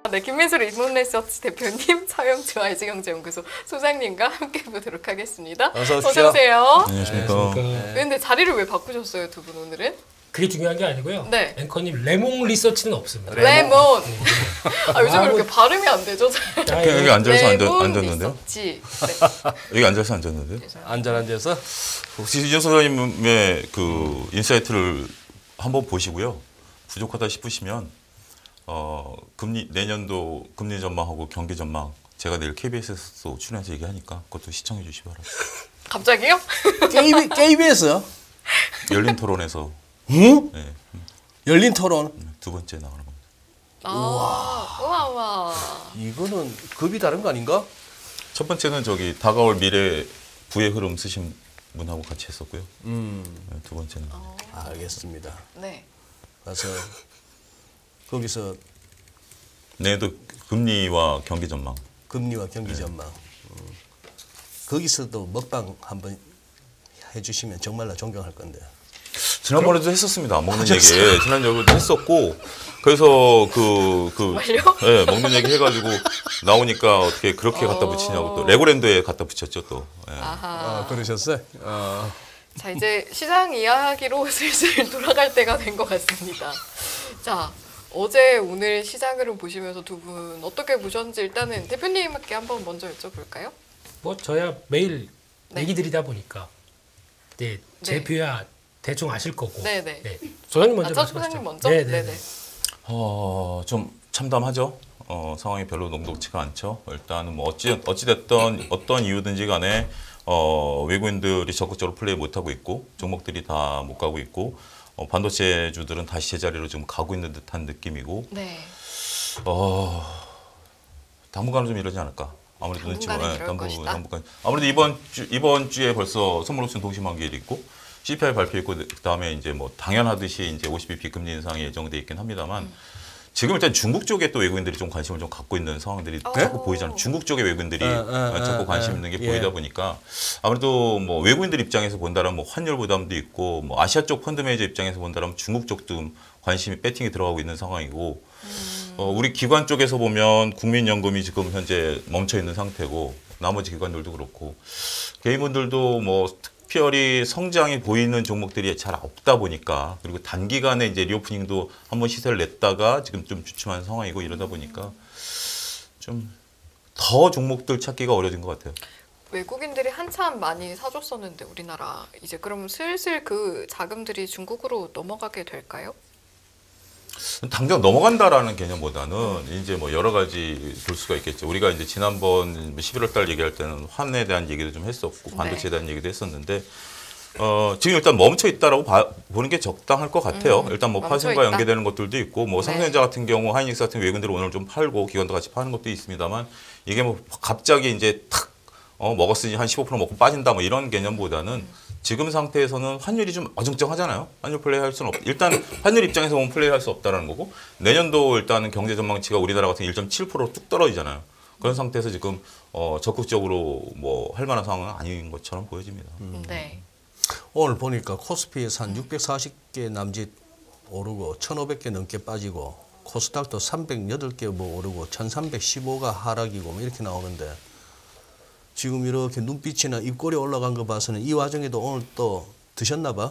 네, 김민수 리모네서치 대표님, 서영주 IG경제연구소 소장님과 함께 보도록 하겠습니다. 어서 오세요. 안녕하십니까. 근데 자리를 왜 바꾸셨어요, 두 분 오늘은? 그게 중요한 게 아니고요. 네. 앵커님 레몬 리서치는 없습니다. 레몬. 아, 요즘 왜 이렇게 발음이 안 되죠? 여기 앉아서 레몬 앉았는데요? 리서치. 여기 앉아서 앉았는데요? 앉아서 혹시 이준 소장님의 그 인사이트를 한번 보시고요. 부족하다 싶으시면 내년도 금리 전망하고 경기 전망 제가 내일 KBS에서 출연해서 얘기하니까 그것도 시청해 주시기 바랍니다. 갑자기요? KBS 열린 토론에서 응? 네, 열린 토론. 두 번째 나가는 겁니다. 우와. 이거는 급이 다른 거 아닌가? 첫 번째는 저기 다가올 미래 부의 흐름 쓰신 분하고 같이 했었고요. 두 번째는 알겠습니다. 네. 가서 거기서 내년도 금리와 경기 전망. 금리와 경기 전망. 거기서도 먹방 한번 해주시면 정말로 존경할 건데. 지난번에도 했었습니다. 먹는 얘기. 지난번에도 했었고, 그래서 정말요? 먹는 얘기 해가지고 나오니까 어떻게 그렇게 갖다 붙이냐고 또 레고랜드에 갖다 붙였죠 또. 예. 아하. 그러셨어요? 자, 이제 시장 이야기로 슬슬 돌아갈 때가 된 것 같습니다. 자, 어제 오늘 시장 흐름 보시면서 두 분 어떻게 보셨는지 일단은 대표님께 한번 먼저 여쭤볼까요? 뭐 저야 매일 네. 얘기 드리다 보니까 네, 제 네. 표야 대충 아실 거고. 네네. 네. 소장님 먼저 첫 말씀하시죠. 소장님 먼저? 네네. 좀 참담하죠. 상황이 별로 녹록지가 않죠. 일단은 뭐 어찌됐던 어떤 이유든지 간에 외국인들이 적극적으로 플레이 못하고 있고 종목들이 다 못 가고 있고 반도체주들은 다시 제자리로 좀 가고 있는 듯한 느낌이고 네. 당분간은 좀 이러지 않을까. 아무래도 당분간은 이럴 것이다. 당분간. 아무래도 이번 주에 벌써 선물옵션 동시만기일 있고 CPI 발표 있고 그다음에 이제 뭐 당연하듯이 이제 50bp 금리 인상이 예정돼 있긴 합니다만 지금 일단 중국 쪽에 또 외국인들이 좀 관심을 좀 갖고 있는 상황들이 자꾸 보이잖아요. 중국 쪽에 외국인들이 자꾸 관심 있는 게 보이다 보니까 아무래도 뭐 외국인들 입장에서 본다면 뭐 환율 부담도 있고 뭐 아시아 쪽 펀드 매니저 입장에서 본다면 중국 쪽도 관심이 배팅이 들어가고 있는 상황이고 우리 기관 쪽에서 보면 국민연금이 지금 현재 멈춰 있는 상태고 나머지 기관들도 그렇고 개인분들도 뭐 특별히 성장이 보이는 종목들이 잘 없다 보니까 그리고 단기간에 이제 리오프닝도 한번 시세를 냈다가 지금 좀 주춤한 상황이고 이러다 보니까 좀 더 종목들 찾기가 어려진 것 같아요. 외국인들이 한참 많이 사줬었는데 우리나라 이제 그럼 슬슬 그 자금들이 중국으로 넘어가게 될까요? 당장 넘어간다라는 개념보다는 이제 뭐 여러 가지 볼 수가 있겠죠. 우리가 이제 지난번 11월 달 얘기할 때는 환에 대한 얘기도 좀 했었고 반도체에 대한 얘기도 했었는데 지금 일단 멈춰 있다라고 보는 게 적당할 것 같아요. 일단 뭐 파생과 연계되는 것들도 있고 뭐 삼성전자 같은 경우 하이닉스 같은 외국인들은 오늘 좀 팔고 기관도 같이 파는 것도 있습니다만 이게 뭐 갑자기 이제 탁 먹었으니 한 15% 먹고 빠진다 뭐 이런 개념보다는 지금 상태에서는 환율이 좀 어정쩡하잖아요. 환율 플레이할 수는 일단 환율 입장에서 보면 플레이할 수 없다라는 거고 내년도 일단은 경제 전망치가 우리나라 같은 1.7% 뚝 떨어지잖아요. 그런 상태에서 지금 적극적으로 뭐 할 만한 상황은 아닌 것처럼 보여집니다. 네. 오늘 보니까 코스피에서 한 640개 남짓 오르고 1,500개 넘게 빠지고 코스닥도 308개 뭐 오르고 1,315가 하락이고 뭐 이렇게 나오는데 지금 이렇게 눈빛이나 입꼬리 올라간 거 봐서는 이 와중에도 오늘 또 드셨나 봐?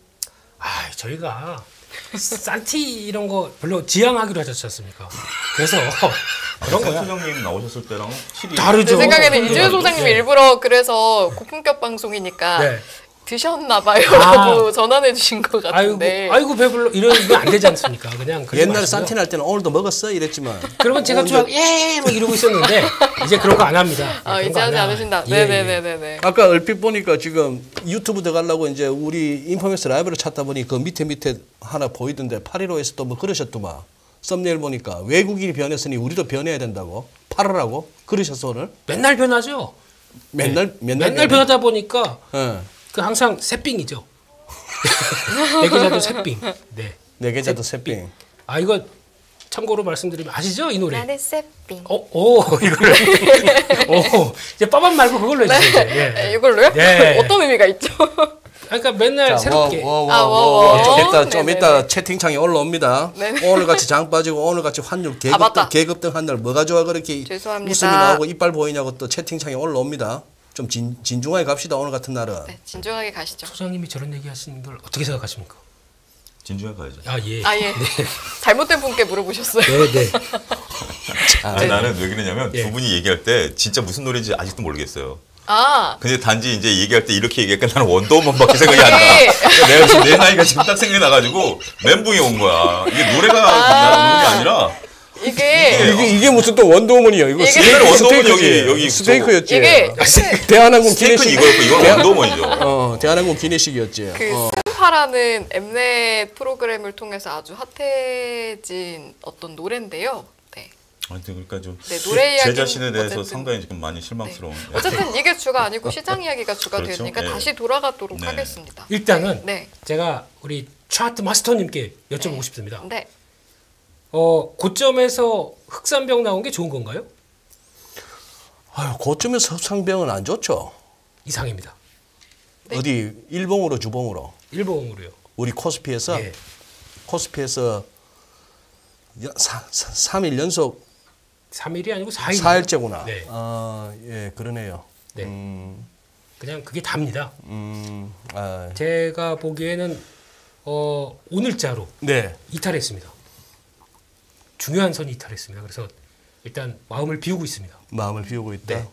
저희가 산티 이런 거 별로 지향하기로 하셨지 않습니까? 그래서 그런 거야. 소장님 나오셨을 때랑 실이 다르죠. 제 생각에는 이준호 소장님이 네. 일부러 그래서 고품격 방송이니까 네. 드셨나 봐요라고 전환해 주신 것 같은데. 아이고 배불러 이러면 안 되지 않습니까? 그냥 옛날에 산티 날 때는 오늘도 먹었어 이랬지만 그러면 제가 막 이러고 있었는데 이제 그런 거 안 합니다. 그런 이제 거 안 하지 해요. 않으신다. 예, 네네네네. 아까 얼핏 보니까 지금 유튜브 들어가려고 이제 우리 인포메스 라이브를 찾다 보니 그 밑에 하나 보이던데 815에서 또 뭐 그러셨더만 썸네일 보니까 외국인이 변했으니 우리도 변해야 된다고 팔으라고 그러셨어 오늘? 맨날 변하죠. 맨날 변하다 보니까 예. 그 항상 새삥이죠. 내 계좌도 새삥. 네. 내 계좌도 새삥. 이거 참고로 말씀드리면 아시죠 이 노래? 나는 새삥. 이거를. 이제 빠밤 말고 그걸로 해주세요. 이제. 이걸로요? 네. 어떤 의미가 있죠? 그러니까 맨날 새롭게 좀 네네네. 이따 채팅창에 올라옵니다. 네네. 오늘 같이 장 빠지고 오늘 같이 환율 맞다. 계급등 한 날 뭐가 좋아 그렇게 죄송합니다. 웃음이 나오고 이빨 보이냐고 또 채팅창에 올라옵니다. 좀 진중하게 갑시다 오늘 같은 날은. 네, 진중하게 가시죠. 소장님이 저런 얘기하시는 걸 어떻게 생각하십니까? 진중하게 가야죠. 아 예. 아 예. 잘못된 분께 물어보셨어요. 네네. 아니, 나는 왜 그러냐면 예. 두 분이 얘기할 때 진짜 무슨 노래인지 아직도 모르겠어요. 아, 근데 단지 이제 얘기할 때 이렇게 얘기하니까 나는 원더우먼밖에 생각이 안 나. 예. 그러니까 내가 지금 내 나이가 지금 딱 생각이 나가지고 멘붕이 온 거야. 이게 노래가 나오는 게 아니라 이게 무슨 또 원더우먼이야. 이거 이게 옛날에 원더우먼 스테이크지. 여기 스테이크였지. 이게 대한항공 스테이크는 기내식. 이거였고 이건 원더우먼이죠. 대한항공 기내식이었지. 그 스파라는 엠넷 프로그램을 통해서 아주 핫해진 어떤 노래인데요. 네. 아무튼 그러니까 좀 네, 노래 제 이야기는 자신에 대해서 어쨌든 상당히 지금 많이 실망스러운. 네. 어쨌든 이게 주가 아니고 시장 이야기가 주가 그렇죠. 되니까 예. 다시 돌아가도록 네. 하겠습니다. 일단은 네. 제가 우리 차트 마스터님께 여쭤보고 싶습니다. 네. 고점에서 흑산병 나온 게 좋은 건가요? 아유, 고점에서 섭상병은 안 좋죠. 이상입니다. 네. 어디 일봉으로 주봉으로 일봉으로요. 우리 코스피에서 예. 3일 연속 3일이 아니고 4일. 4일째구나. 네. 예, 그러네요. 네. 그냥 그게 답니다. 아, 제가 보기에는 오늘자로 네. 이탈했습니다. 중요한 선이 이탈했습니다. 그래서 일단 마음을 비우고 있습니다. 마음을 비우고 있다. 네.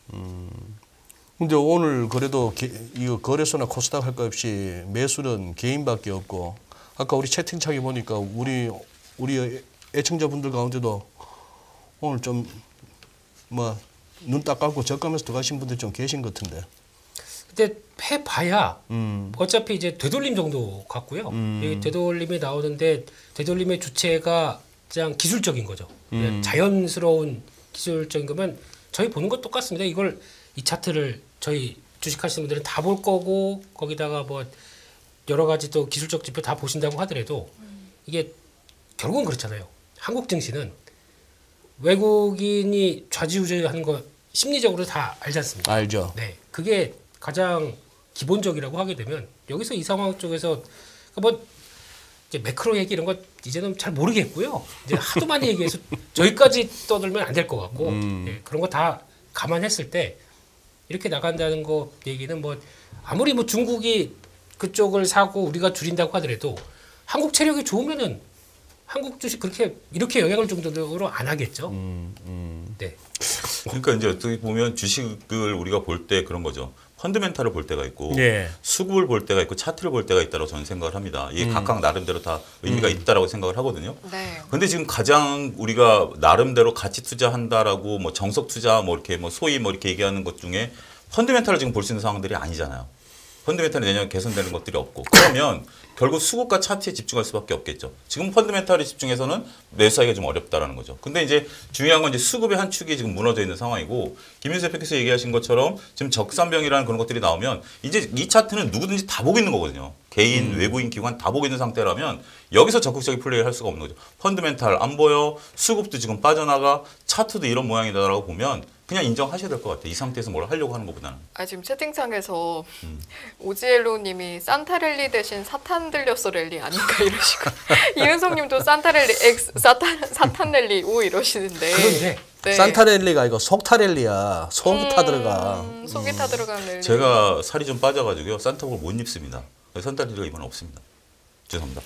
근데 오늘 그래도 이거 거래소나 코스닥 할 것 없이 매수는 개인밖에 없고 아까 우리 채팅창에 보니까 우리 애청자분들 가운데도 오늘 좀 뭐 눈 딱 감고 적감해서 들어가신 분들 좀 계신 것 같은데. 근데 해봐야 어차피 이제 되돌림 정도 같고요. 이 되돌림이 나오는데 되돌림의 주체가 그냥 기술적인 거죠. 그냥 자연스러운 기술적인 거면 저희 보는 것 똑같습니다. 이 차트를 저희 주식하시는 분들은 다 볼 거고 거기다가 뭐 여러 가지 또 기술적 지표 다 보신다고 하더라도 이게 결국은 그렇잖아요. 한국 증시는 외국인이 좌지우지하는 거 심리적으로 다 알지 않습니까? 알죠. 네, 그게 가장 기본적이라고 하게 되면 여기서 이 상황 쪽에서 뭐 이제 매크로 얘기 이런 거 이제는 잘 모르겠고요. 이제 하도 많이 얘기해서 저희까지 떠들면 안 될 것 같고 예, 그런 거 다 감안했을 때 이렇게 나간다는 거 얘기는 뭐 아무리 뭐 중국이 그쪽을 사고 우리가 줄인다고 하더라도 한국 체력이 좋으면은 한국 주식 그렇게 이렇게 영향을 줄 정도로 안 하겠죠. 네. 그러니까 이제 어떻게 보면 주식을 우리가 볼 때 그런 거죠. 펀드멘탈을 볼 때가 있고 예. 수급을 볼 때가 있고 차트를 볼 때가 있다고 저는 생각을 합니다. 이게 각각 나름대로 다 의미가 있다라고 생각을 하거든요. 네. 근데 지금 가장 우리가 나름대로 가치 투자한다라고 뭐 정석 투자 뭐 이렇게 뭐 소위 뭐 이렇게 얘기하는 것 중에 펀드멘탈을 지금 볼 수 있는 상황들이 아니잖아요. 펀드멘탈이 내년 개선되는 것들이 없고 그러면 결국 수급과 차트에 집중할 수밖에 없겠죠. 지금 펀드멘탈에 집중해서는 매수하기가 좀 어렵다라는 거죠. 근데 이제 중요한 건 이제 수급의 한 축이 지금 무너져 있는 상황이고 김윤수 대표께서 얘기하신 것처럼 지금 적산병이라는 그런 것들이 나오면 이제 이 차트는 누구든지 다 보고 있는 거거든요. 개인, 외국인, 기관 다 보고 있는 상태라면 여기서 적극적인 플레이를 할 수가 없는 거죠. 펀드멘탈 안 보여, 수급도 지금 빠져나가, 차트도 이런 모양이다라고 보면 그냥 인정하셔야 될 것 같아요. 이 상태에서 뭘 하려고 하는 것보다는. 아 지금 채팅창에서 오지엘로님이 산타랠리 대신 사탄 들렸어 랠리 아닌가 이러시고 이은성님도 산타랠리 X 사탄랠리 O 이러시는데. 그런데 네. 산타랠리가 이거 속타랠리야. 속이 타 들어가. 속이 타 들어간 랠리. 제가 살이 좀 빠져가지고요. 산타복을 못 입습니다. 산타리가 이번에 없습니다. 죄송합니다.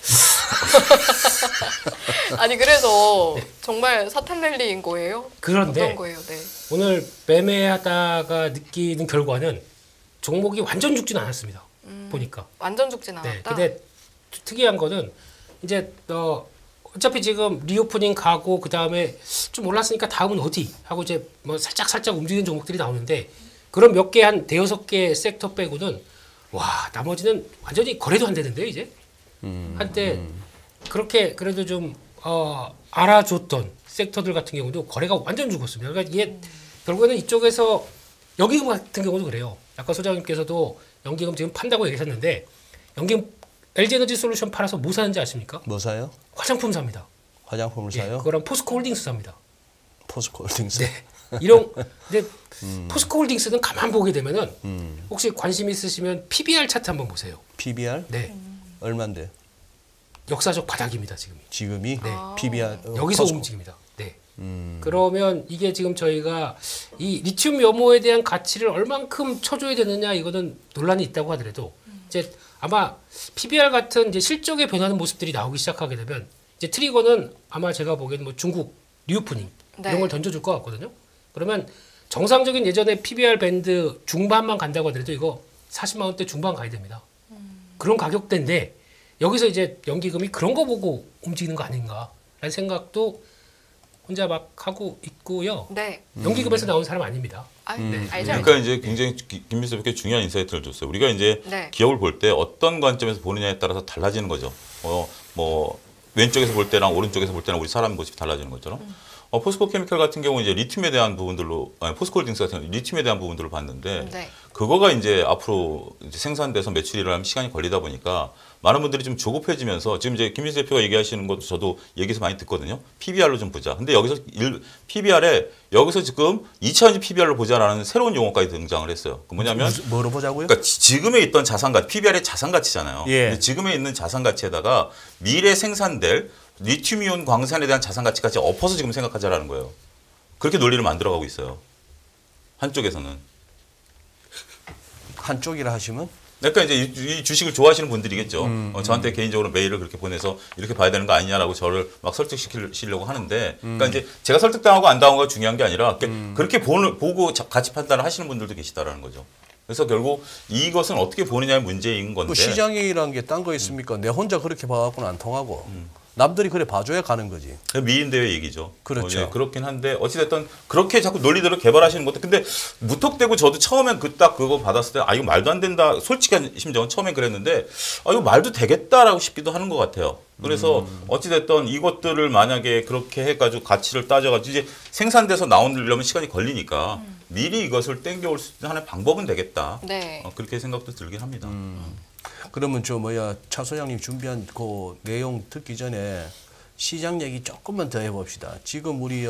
아니 그래서 정말 사탄 랠리인 거예요? 그런데 어떤 거예요? 네. 오늘 매매하다가 느끼는 결과는 종목이 완전 죽지는 않았습니다. 보니까. 완전 죽진 네. 않았다. 근데 특이한 거는 이제 어차피 지금 리오프닝 가고 그 다음에 좀 올랐으니까 다음은 어디 하고 이제 뭐 살짝 움직이는 종목들이 나오는데 그런 몇 개 한 대여섯 개 섹터 빼고는 와 나머지는 완전히 거래도 안 되는데요 이제 한때 그렇게 그래도 좀 알아줬던 섹터들 같은 경우도 거래가 완전 죽었습니다. 그러니까 이게 결국에는 이쪽에서 연기금 같은 경우도 그래요. 아까 소장님께서도 연기금 지금 판다고 얘기하셨는데 연기금 LG에너지 솔루션 팔아서 뭐 사는지 아십니까? 뭐 사요? 화장품 삽니다. 화장품을 예, 사요? 그거랑 포스코 홀딩스 삽니다. 포스코 홀딩스. 네. 이런 근데 포스코홀딩스는 가만 보게 되면은 혹시 관심 있으시면 PBR 차트 한번 보세요. PBR 네, 얼마인데? 역사적 바닥입니다 지금이. 지금이 네. PBR 여기서 코스코. 움직입니다. 네. 그러면 이게 지금 저희가 이 리튬 염호에 대한 가치를 얼만큼 쳐줘야 되느냐 이거는 논란이 있다고 하더라도 이제 아마 PBR 같은 이제 실적에 변하는 모습들이 나오기 시작하게 되면 이제 트리거는 아마 제가 보기에는 뭐 중국 리오프닝 네. 이런 걸 던져줄 것 같거든요. 그러면 정상적인 예전에 PBR 밴드 중반만 간다고 하더라도 이거 40만 원대 중반 가야 됩니다. 그런 가격대인데 여기서 이제 연기금이 그런 거 보고 움직이는 거 아닌가라는 생각도 혼자 막 하고 있고요. 네. 연기금에서 나온 사람 아닙니다. 아, 알죠. 그러니까 이제 굉장히 김민수 대표께 중요한 인사이트를 줬어요. 우리가 이제 네. 기업을 볼 때 어떤 관점에서 보느냐에 따라서 달라지는 거죠. 뭐 왼쪽에서 볼 때랑 오른쪽에서 볼 때랑 우리 사람 모습이 달라지는 것처럼. 포스코 케미칼 같은 경우 이제 리튬에 대한 부분들로 포스코홀딩스 같은 경우 리튬에 대한 부분들을 봤는데 네. 그거가 이제 앞으로 이제 생산돼서 매출이 일어나면 시간이 걸리다 보니까 많은 분들이 좀 조급해지면서 지금 이제 김민수 대표가 얘기하시는 것도 저도 얘기해서 많이 듣거든요. PBR로 좀 보자. 근데 여기서 PBR에 여기서 지금 2차원지 PBR로 보자라는 새로운 용어까지 등장을 했어요. 그 뭐냐면 뭐로 보자고요? 그러니까 지금에 있던 자산 가치, PBR의 자산 가치잖아요. 예. 근데 지금에 있는 자산 가치에다가 미래 생산될 리튬이온 광산에 대한 자산 가치까지 엎어서 지금 생각하자라는 거예요. 그렇게 논리를 만들어가고 있어요. 한쪽에서는. 한쪽이라 하시면 그러니까 이제 이 주식을 좋아하시는 분들이겠죠. 저한테 개인적으로 메일을 그렇게 보내서 이렇게 봐야 되는 거 아니냐라고 저를 막 설득시키려고 하는데, 그러니까 이제 제가 설득당하고 안 당하고가 중요한 게 아니라 그렇게 보고 가치 판단을 하시는 분들도 계시다라는 거죠. 그래서 결국 이것은 어떻게 보느냐의 문제인 건데. 그 시장이란 게 딴 거 있습니까? 내 혼자 그렇게 봐갖고는 안 통하고 남들이 그래 봐줘야 가는 거지. 미인 대회 얘기죠. 그렇죠. 예, 그렇긴 한데 어찌됐든 그렇게 자꾸 논리들을 개발하시는 것도 근데 무턱대고 저도 처음엔 딱 그거 받았을 때 이거 말도 안 된다. 솔직한 심정은 처음엔 그랬는데 이거 말도 되겠다라고 싶기도 하는 것 같아요. 그래서 어찌됐든 이것들을 만약에 그렇게 해가지고 가치를 따져가지고 이제 생산돼서 나오려면 시간이 걸리니까 미리 이것을 땡겨올 수 있는 하나의 방법은 되겠다. 네. 그렇게 생각도 들긴 합니다. 그러면 차 소장님 준비한 그 내용 듣기 전에 시장 얘기 조금만 더 해봅시다. 지금 우리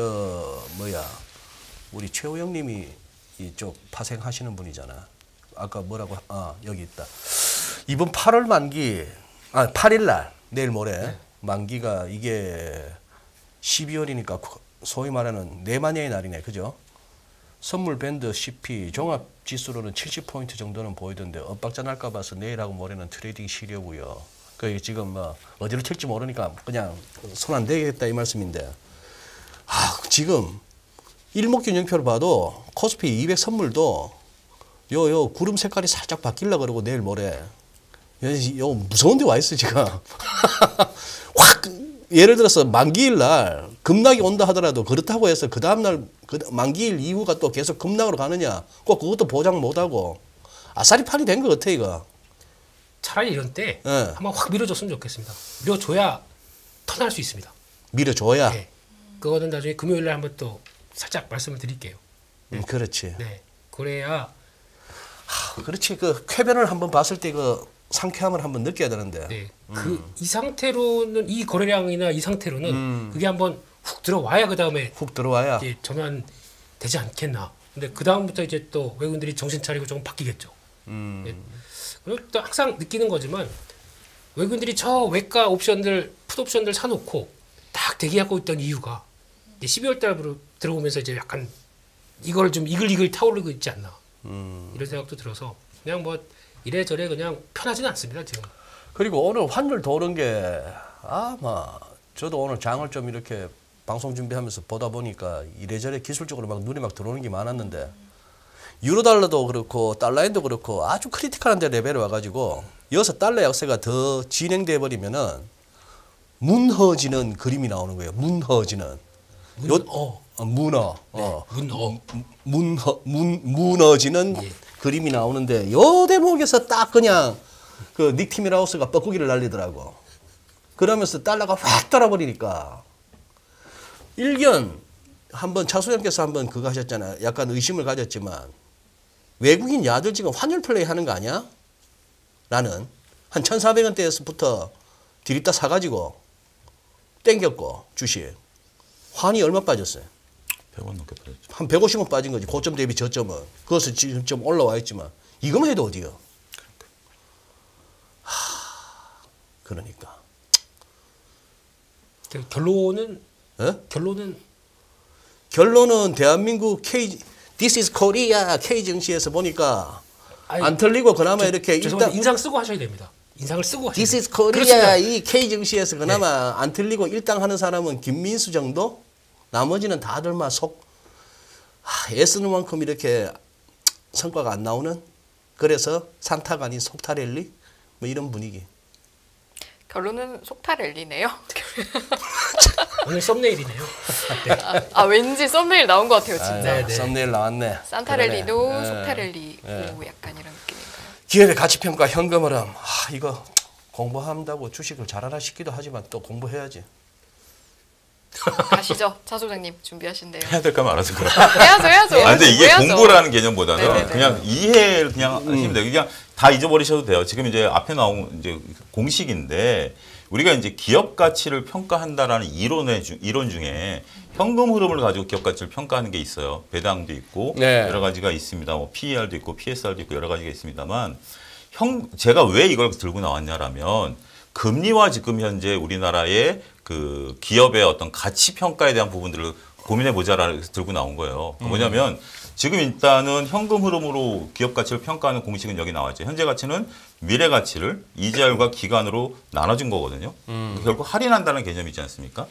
우리 최호영님이 이쪽 파생하시는 분이잖아. 아까 뭐라고 여기 있다. 이번 8월 만기 8일 날 내일 모레 만기가 이게 12월이니까 소위 말하는 내만여의 날이네, 그죠? 선물 밴드 CP 종합 지수로는 70포인트 정도는 보이던데 엇박자 날까 봐서 내일하고 모레는 트레이딩 쉬려고요. 그 지금 어디로 튈지 모르니까 그냥 손 안 대겠다 이 말씀인데 지금 일목균형표를 봐도 코스피 200 선물도 요 구름 색깔이 살짝 바뀌려 그러고 내일 모레 요 무서운 데 와 있어 지금. 확 예를 들어서 만기일 날 급락이 온다 하더라도 그렇다고 해서 그 다음날 만기일 이후가 또 계속 급락으로 가느냐 꼭 그것도 보장 못하고 아싸리 판이 된 것 같아 이거. 차라리 이런 때 네. 한번 확 밀어줬으면 좋겠습니다. 밀어줘야 턴할 수 있습니다. 밀어줘야. 네. 그거는 나중에 금요일 날 한번 또 살짝 말씀을 드릴게요. 그렇지. 네. 그래야 그렇지. 그 쾌변을 한번 봤을 때 그 상쾌함을 한번 느껴야 되는데. 네. 이 상태로는 이 거래량이나 이 상태로는 그게 한번 훅 들어와야 그 다음에 훅 들어와야. 이제 전환 되지 않겠나. 근데 그 다음부터 이제 또 외국인들이 정신 차리고 조금 바뀌겠죠. 네. 그리고 또 항상 느끼는 거지만 외국인들이 저 외가 옵션들, 풋 옵션들 사놓고 딱 대기하고 있던 이유가 이제 12월 달으로 들어오면서 이제 약간 이걸 좀 이글이글 타오르고 있지 않나. 이런 생각도 들어서 그냥 뭐 이래저래 그냥 편하지는 않습니다 지금. 그리고 오늘 환율 도는 게 저도 오늘 장을 좀 이렇게 방송 준비하면서 보다 보니까 이래저래 기술적으로 막 눈에 막 들어오는 게 많았는데 유로달러도 그렇고 달러엔도 그렇고 아주 크리티컬한 데 레벨에 와가지고 여기서 달러 약세가 더 진행돼 버리면은 문허지는 그림이 나오는 거예요. 문허지는. 무너지는 예. 그림이 나오는데 요 대목에서 딱 그냥 그 닉 티밀하우스가 뻐꾸기를 날리더라고. 그러면서 달러가 확 따라버리니까 일견 한번 차수장께서 한번 그거 하셨잖아요. 약간 의심을 가졌지만 외국인 야들 지금 환율 플레이 하는 거 아니야? 라는 한 1,400원대에서부터 디립다 사가지고 땡겼고 주식 환이 얼마 빠졌어요? 100원 넘게 빠졌죠. 한 150원 빠진 거지. 고점 대비 저점은. 그것은 지금 좀 올라와 있지만 이것만 해도 어디요? 그러니까. 결론은 어? 결론은 대한민국 This is Korea K 증시에서 보니까 아니, 안 틀리고 그나마 이렇게 죄송한데 일단 인상 쓰고 하셔야 됩니다. 인상을 쓰고 하셔야 This 돼요. is Korea 그렇습니다. 이 K 증시에서 그나마 안 틀리고 일당 하는 사람은 김민수 정도? 나머지는 다들 막 애쓰는 만큼 이렇게 성과가 안 나오는 그래서 산타가 아닌 속타 랠리 뭐 이런 분위기. 결론은 속타 랠리네요. 오늘 썸네일이네요. 왠지 썸네일 나온 것 같아요, 진짜. 네, 네. 썸네일 나왔네. 산타 그러네. 랠리도 예. 속타 랠리고 약간 이런 느낌인가요? 기업의 가치평가 현금 흐름. 이거 공부한다고 주식을 잘하라 싶기도 하지만 또 공부해야지. 가시죠, 차 소장님 준비하신대요. 해야 될까 말아서 그래. 해야죠. 근데 이게 공부해야죠. 공부라는 개념보다는 네네네. 그냥 이해를 그냥 하시면 돼요. 그냥 다 잊어버리셔도 돼요. 지금 이제 앞에 나온 이제 공식인데 우리가 이제 기업 가치를 평가한다라는 이론 중에 현금 흐름을 가지고 기업 가치를 평가하는 게 있어요. 배당도 있고 네. 여러 가지가 있습니다. 뭐 PER도 있고 PSR도 있고 여러 가지가 있습니다만 제가 왜 이걸 들고 나왔냐라면 금리와 지금 현재 우리나라의 그 기업의 어떤 가치 평가에 대한 부분들을 고민해 보자라고 들고 나온 거예요. 뭐냐면 지금 일단은 현금 흐름으로 기업 가치를 평가하는 공식은 여기 나와 있죠. 현재 가치는 미래 가치를 이자율과 기간으로 나눠준 거거든요. 결국 할인한다는 개념이 있지 않습니까?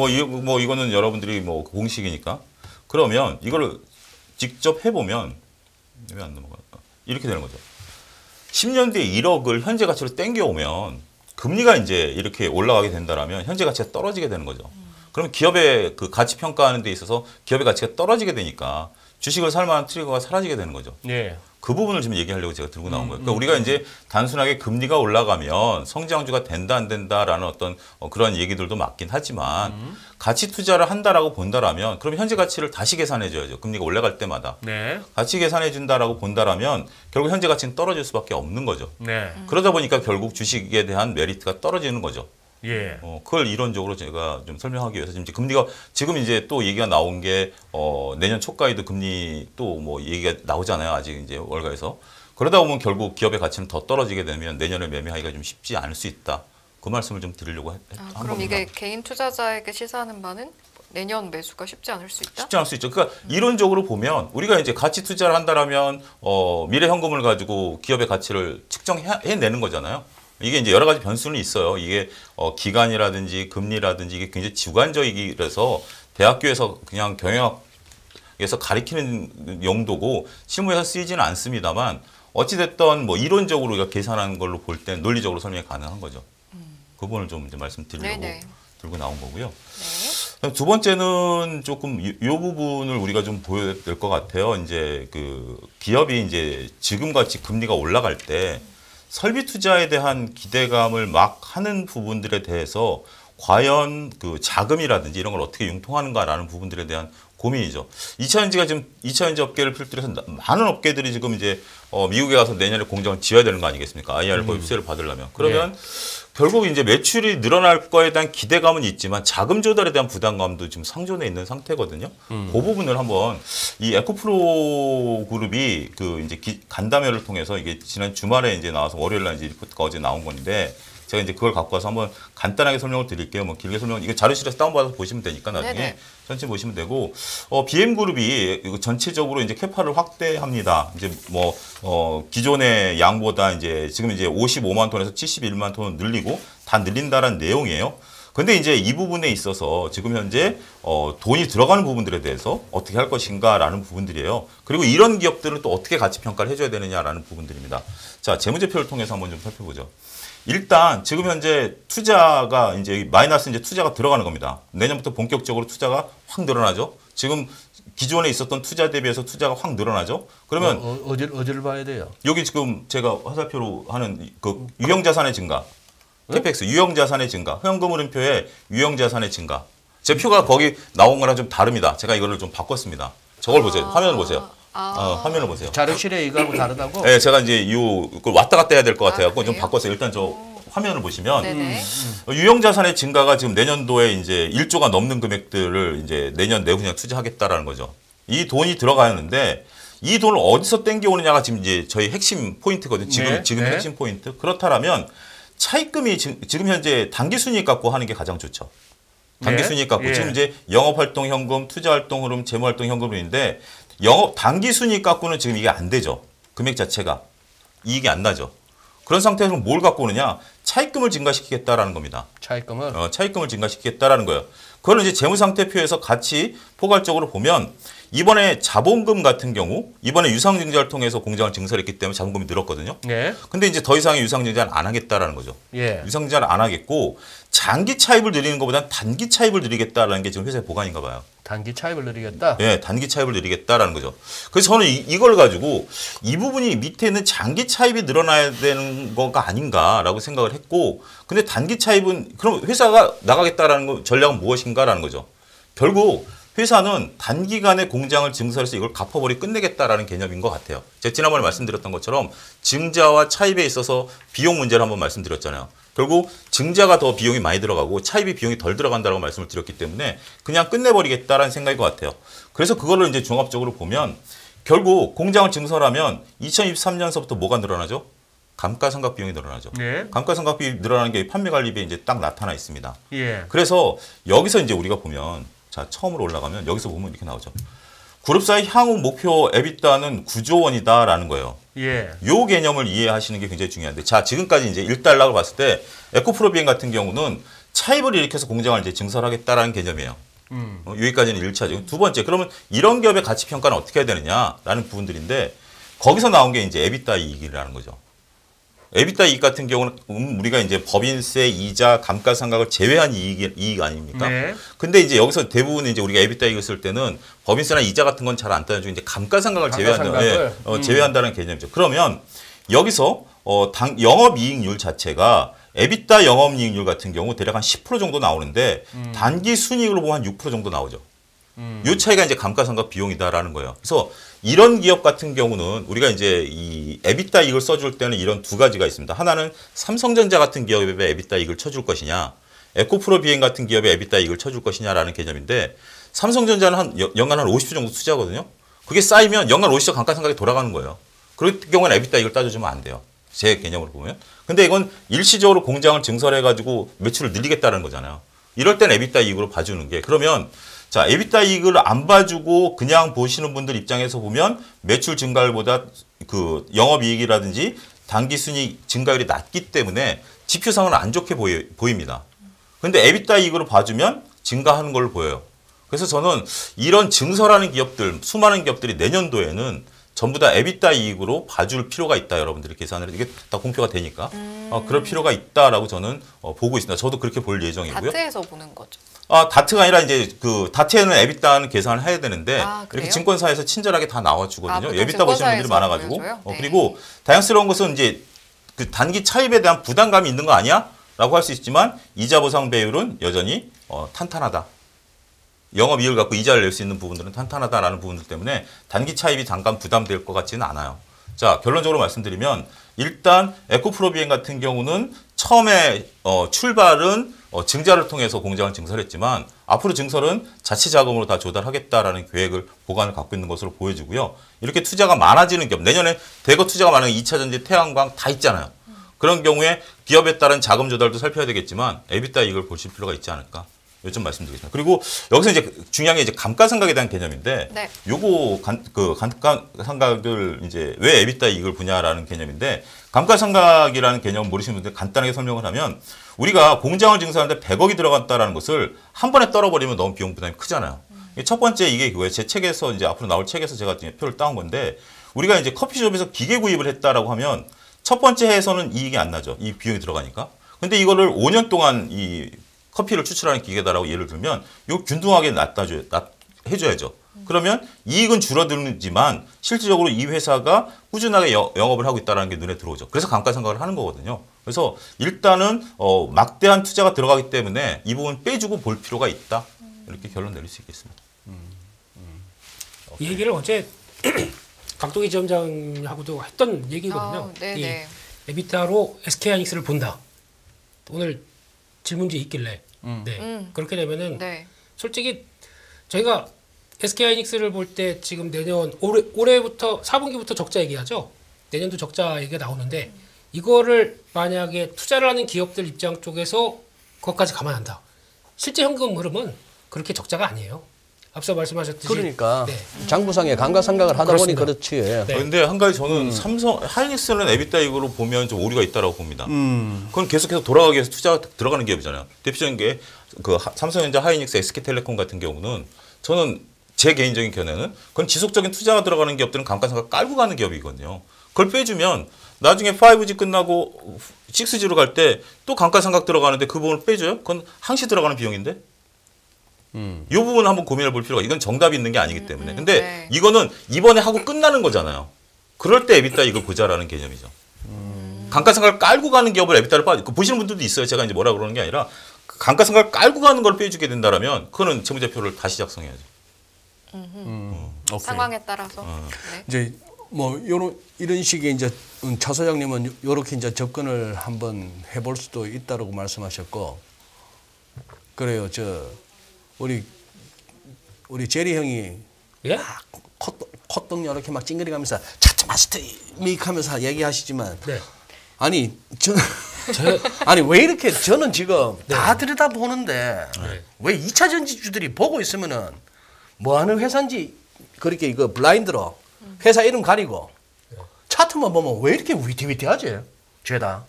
이거는 여러분들이 뭐 공식이니까. 그러면 이걸 직접 해보면 왜 안 넘어가? 이렇게 되는 거죠. 10년 뒤에 1억을 현재 가치로 땡겨오면 금리가 이제 이렇게 올라가게 된다라면 현재 가치가 떨어지게 되는 거죠. 그러면 기업의 그 가치 평가하는 데 있어서 기업의 가치가 떨어지게 되니까 주식을 살 만한 트리거가 사라지게 되는 거죠. 예. 그 부분을 지금 얘기하려고 제가 들고 나온 거예요. 그러니까 우리가 이제 단순하게 금리가 올라가면 성장주가 된다 안 된다라는 어떤 그런 얘기들도 맞긴 하지만 가치 투자를 한다라고 본다라면 그럼 현재 가치를 다시 계산해 줘야죠. 금리가 올라갈 때마다. 네. 가치 계산해 준다라고 본다라면 결국 현재 가치는 떨어질 수밖에 없는 거죠. 네. 그러다 보니까 결국 주식에 대한 메리트가 떨어지는 거죠. 예. 그걸 이론적으로 제가 좀 설명하기 위해서 지금 금리가 지금 이제 또 얘기가 나온 게 내년 초까지도 금리 또 뭐 얘기가 나오잖아요. 아직 이제 월가에서. 그러다 보면 결국 기업의 가치는 더 떨어지게 되면 내년에 매매하기가 좀 쉽지 않을 수 있다. 그 말씀을 좀 드리려고 한 그럼 겁니다. 이게 개인 투자자에게 시사하는 바는 내년 매수가 쉽지 않을 수 있다? 쉽지 않을 수 있죠. 그러니까 이론적으로 보면 우리가 이제 가치 투자를 한다라면 미래 현금을 가지고 기업의 가치를 측정해내는 거잖아요. 이게 이제 여러 가지 변수는 있어요. 이게 기간이라든지 금리라든지 이게 굉장히 주관적이라서 대학교에서 그냥 경영학에서 가리키는 용도고 실무에서 쓰이지는 않습니다만 어찌됐든 뭐 이론적으로 우리가 계산하는 걸로 볼 때 논리적으로 설명이 가능한 거죠. 그 부분을 좀 이제 말씀드리려고 네네. 들고 나온 거고요. 네. 두 번째는 조금 이 부분을 우리가 좀 보여야 될 것 같아요. 이제 그 기업이 이제 지금 같이 금리가 올라갈 때 설비 투자에 대한 기대감을 막 하는 부분들에 대해서 과연 그 자금이라든지 이런 걸 어떻게 융통하는가라는 부분들에 대한 고민이죠. 2차전지가 지금 2차전지 업계를 필두로 해서 많은 업계들이 지금 이제 미국에 가서 내년에 공장을 지어야 되는 거 아니겠습니까? IR 보유세를 받으려면. 그러면 결국 이제 매출이 늘어날 거에 대한 기대감은 있지만 자금 조달에 대한 부담감도 지금 상존해 있는 상태거든요. 그 부분을 한번 이 에코프로 그룹이 그 이제 간담회를 통해서 이게 지난 주말에 이제 나와서 월요일 날 이제 리포트가 어제 나온 건데 제가 이제 그걸 갖고 와서 한번 간단하게 설명을 드릴게요. 뭐 길게 이거 자료실에서 다운받아서 보시면 되니까 나중에 네네. 전체 보시면 되고 BM 그룹이 이거 전체적으로 이제 캐파를 확대합니다. 이제 뭐 기존의 양보다 이제 지금 이제 55만 톤에서 71만 톤을 늘리고 다 늘린다라는 내용이에요. 근데 이제 이 부분에 있어서 지금 현재 돈이 들어가는 부분들에 대해서 어떻게 할 것인가라는 부분들이에요. 그리고 이런 기업들은 또 어떻게 가치 평가를 해줘야 되느냐라는 부분들입니다. 자, 재무제표를 통해서 한번 좀 살펴보죠. 일단 지금 현재 투자가 이제 마이너스 이제 투자가 들어가는 겁니다. 내년부터 본격적으로 투자가 확 늘어나죠. 지금 기존에 있었던 투자 대비해서 투자가 확 늘어나죠. 그러면 어디를 봐야 돼요? 여기 지금 제가 화살표로 하는 그 유형 자산의 증가, 캐펙스 유형 자산의 증가, 현금 흐름표에 유형 자산의 증가. 제 표가 거기 나온 거랑 좀 다릅니다. 제가 이거를 좀 바꿨습니다. 저걸 보세요. 화면을 보세요. 화면을 보세요. 자료실에 이거하고 다르다고? 네, 제가 이제 그걸 왔다 갔다 해야 될 것 같아요. 좀 그래요? 바꿨어요. 일단 저 화면을 보시면 네네. 유형자산의 증가가 지금 내년도에 이제 1조가 넘는 금액들을 이제 내년 내후년 투자하겠다라는 거죠. 이 돈이 들어가는데 이 돈을 어디서 땡겨오느냐가 지금 이제 저희 핵심 포인트거든요. 지금 핵심 포인트. 그렇다면 차입금이 지금 현재 단기 순이익 갖고 하는 게 가장 좋죠. 단기 순이익 갖고 지금 이제 영업활동 현금, 투자활동 흐름, 재무활동 현금인데 단기 순이익 갖고는 지금 이게 안 되죠. 금액 자체가 이익이 안 나죠. 그런 상태에서 뭘 갖고 오느냐? 차입금을 증가시키겠다라는 겁니다. 차입금을 차입금을 증가시키겠다라는 거예요. 그거는 이제 재무상태표에서 같이 포괄적으로 보면 이번에 자본금 같은 경우 이번에 유상증자를 통해서 공장을 증설했기 때문에 자본금이 늘었거든요. 네. 근데 이제 더 이상의 유상증자는 안 하겠다라는 거죠. 예. 유상증자를 안 하겠고 장기 차입을 늘리는 것보다는 단기 차입을 늘리겠다라는 게 지금 회사의 보관인가 봐요. 단기 차입을 늘리겠다. 예, 단기 차입을 늘리겠다라는 거죠. 그래서 저는 이걸 가지고 이 부분이 밑에 있는 장기 차입이 늘어나야 되는 거가 아닌가라고 생각을 했고, 근데 단기 차입은 그럼 회사가 나가겠다라는 거 전략은 무엇인가라는 거죠. 결국 회사는 단기간에 공장을 증설해서 이걸 갚아버리 끝내겠다라는 개념인 것 같아요. 제가 지난번에 말씀드렸던 것처럼 증자와 차입에 있어서 비용 문제를 한번 말씀드렸잖아요. 결국 증자가 더 비용이 많이 들어가고 차입이 비용이 덜 들어간다고 말씀을 드렸기 때문에 그냥 끝내버리겠다라는 생각인 것 같아요. 그래서 그거를 이제 종합적으로 보면 결국 공장을 증설하면 2023년서부터 뭐가 늘어나죠? 감가상각 비용이 늘어나죠. 네. 감가상각 비용이 늘어나는 게 판매관리비에 이제 딱 나타나 있습니다. 예. 그래서 여기서 이제 우리가 보면 자 처음으로 올라가면 여기서 보면 이렇게 나오죠. 그룹사의 향후 목표 에비타는 9조 원이다라는 거예요. 예. 요 개념을 이해하시는 게 굉장히 중요한데, 자 지금까지 이제 1달러를 봤을 때 에코프로 비행 같은 경우는 차입을 일으켜서 공장을 이제 증설하겠다라는 개념이에요. 여기까지는 1차죠. 두 번째, 그러면 이런 기업의 가치 평가는 어떻게 해야 되느냐라는 부분들인데 거기서 나온 게 이제 에비타 이익이라는 거죠. 에비타 이익 같은 경우는 우리가 이제 법인세, 이자, 감가상각을 제외한 이익 아닙니까? 네. 근데 이제 여기서 대부분 이제 우리가 에비타 이익을 쓸 때는 법인세나 이자 같은 건 잘 안 따져주고 이제 감가상각을 제외한다는 개념이죠. 그러면 여기서 영업이익률 자체가 에비타 영업이익률 같은 경우 대략 한 10% 정도 나오는데 단기 순이익으로 보면 한 6% 정도 나오죠. 이 차이가 이제 감가상각 비용이다라는 거예요. 그래서 이런 기업 같은 경우는 우리가 이제 이 에비타 이익을 써줄 때는 이런 두 가지가 있습니다. 하나는 삼성전자 같은 기업에 에비타 이익을 쳐줄 것이냐, 에코프로 비행 같은 기업에 에비타 이익을 쳐줄 것이냐라는 개념인데, 삼성전자는 연간 한 50조 정도 투자거든요. 그게 쌓이면 연간 50조 감가상각이 돌아가는 거예요. 그럴 경우는 에비타 이익을 따져주면 안 돼요. 제 개념으로 보면. 근데 이건 일시적으로 공장을 증설해가지고 매출을 늘리겠다는 거잖아요. 이럴 땐 에비타 이익으로 봐주는 게, 그러면 자, 에비타 이익을 안 봐주고 그냥 보시는 분들 입장에서 보면 매출 증가율보다 그 영업이익이라든지 단기순이익 증가율이 낮기 때문에 지표상은 안 좋게 보입니다. 그런데 에비타 이익으로 봐주면 증가하는 걸로 보여요. 그래서 저는 이런 증설하는 기업들, 수많은 기업들이 내년도에는 전부 다 에비타 이익으로 봐줄 필요가 있다. 여러분들이 계산을 이게 다 공표가 되니까 그럴 필요가 있다라고 저는 보고 있습니다. 저도 그렇게 볼 예정이고요. 다트에서 보는 거죠. 다트가 아니라 이제 그 다트에는 에비타는 계산을 해야 되는데 이렇게 그래요? 증권사에서 친절하게 다 나와주거든요. 보통 에비타 보시는 분들이 증권사에서 많아가지고 보여줘요? 네. 그리고 다양스러운 것은 이제 그 단기 차입에 대한 부담감이 있는 거 아니야?라고 할 수 있지만 이자 보상 배율은 여전히 탄탄하다. 영업이익을 갖고 이자를 낼 수 있는 부분들은 탄탄하다라는 부분들 때문에 단기 차입이 잠깐 부담될 것 같지는 않아요. 자, 결론적으로 말씀드리면 일단 에코프로 비행 같은 경우는 처음에 출발은 증자를 통해서 공장을 증설했지만 앞으로 증설은 자체 자금으로 다 조달하겠다라는 계획을 보관을 갖고 있는 것으로 보여지고요. 이렇게 투자가 많아지는 기업, 내년에 대거 투자가 많은 2차 전지, 태양광 다 있잖아요. 그런 경우에 기업에 따른 자금 조달도 살펴야 되겠지만 에비타 이익을 보실 필요가 있지 않을까. 요점 말씀드리겠습니다. 그리고 여기서 이제 중요한 게 이제 감가상각에 대한 개념인데, 네. 요거 감가상각을 이제 왜 에비타 이익을 보냐라는 개념인데, 감가상각이라는 개념 모르시는 분들 간단하게 설명을 하면 우리가 공장을 증설하는데 100억이 들어갔다라는 것을 한 번에 떨어버리면 너무 비용 부담이 크잖아요. 첫 번째 이게 그거예요. 제 책에서 이제 앞으로 나올 책에서 제가 표를 따온 건데, 우리가 이제 커피숍에서 기계 구입을 했다라고 하면 첫 번째 해에서는 이익이 안 나죠. 이 비용이 들어가니까. 근데 이거를 5년 동안 이 커피를 추출하는 기계다라고 예를 들면 이거 균등하게 해줘야죠. 그러면 이익은 줄어들지만 실질적으로 이 회사가 꾸준하게 영업을 하고 있다는 게 눈에 들어오죠. 그래서 감가상각을 하는 거거든요. 그래서 일단은 막대한 투자가 들어가기 때문에 이 부분 빼주고 볼 필요가 있다. 이렇게 결론 내릴 수 있겠습니다. 이 얘기를 어제 강동희 지점장하고도 했던 얘기거든요. 네네. 에비타로 SK하이닉스를 본다. 오늘 질문지 있길래 네. 그렇게 되면은 네. 솔직히 저희가 SK하이닉스를 볼 때 지금 내년 올해부터 4분기부터 적자 얘기하죠. 내년도 적자 얘기가 나오는데 이거를 만약에 투자를 하는 기업들 입장 쪽에서 그것까지 감안한다. 실제 현금 흐름은 그렇게 적자가 아니에요. 앞서 말씀하셨듯이 그러니까 네. 장부상의 감가상각을 하다 보니 그렇습니다. 그렇지. 네. 근데 한 가지 저는 삼성 하이닉스는 에비타 이익으로 보면 좀 오류가 있다라고 봅니다. 그건 계속해서 돌아가기 위해서 투자가 들어가는 기업이잖아요. 대표적인 게 그 삼성전자, 하이닉스, SK텔레콤 같은 경우는 저는 제 개인적인 견해는 그건 지속적인 투자가 들어가는 기업들은 감가상각 깔고 가는 기업이거든요. 그걸 빼주면 나중에 5G 끝나고 6G로 갈 때 또 감가상각 들어가는데 그 부분을 빼줘요? 그건 항시 들어가는 비용인데? 이 부분 한번 고민해 볼 필요가 이건 정답이 있는 게 아니기 때문에. 근데 네. 이거는 이번에 하고 끝나는 거잖아요. 그럴 때 에비타 이걸 보자라는 개념이죠. 감가상각을 깔고 가는 기업을 에비타를 보시는 분들도 있어요. 제가 이제 뭐라 그러는 게 아니라 감가상각을 깔고 가는 걸 빼주게 된다라면 그거는 재무제표를 다시 작성해야죠. 오케이. 상황에 따라서. 네. 이제 뭐 이런 식의 이제 차 소장님은 이렇게 이제 접근을 한번 해볼 수도 있다라고 말씀하셨고 그래요. 우리 제리 형이 예? 콧등 이렇게 막 찡그리가면서 차차 마스터 미익하면서 얘기하시지만 네. 아니 아니 왜 이렇게 저는 지금 다 들여다 보는데 네. 왜 2차 전지주들이 보고 있으면은 뭐 하는 회사인지 그렇게 이거 블라인드로 회사 이름 가리고 차트만 보면 왜 이렇게 위태위태하지? 죄다.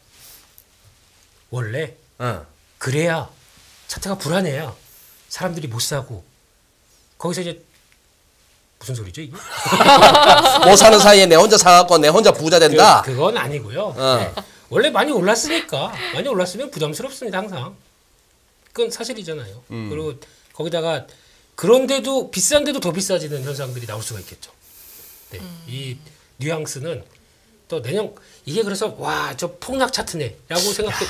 원래 어. 그래야 차트가 불안해야 사람들이 못 사고 거기서 이제 무슨 소리죠 이게? 못 사는 사이에 내 혼자 사갖고 내 혼자 부자 된다. 그건 아니고요. 네. 원래 많이 올랐으니까 많이 올랐으면 부담스럽습니다 항상. 그건 사실이잖아요. 그리고 거기다가 그런데도 비싼데도 더 비싸지는 현상들이 나올 수가 있겠죠. 네. 이 뉘앙스는 또 내년 이게 그래서 와 저 폭락 차트네라고 생각해.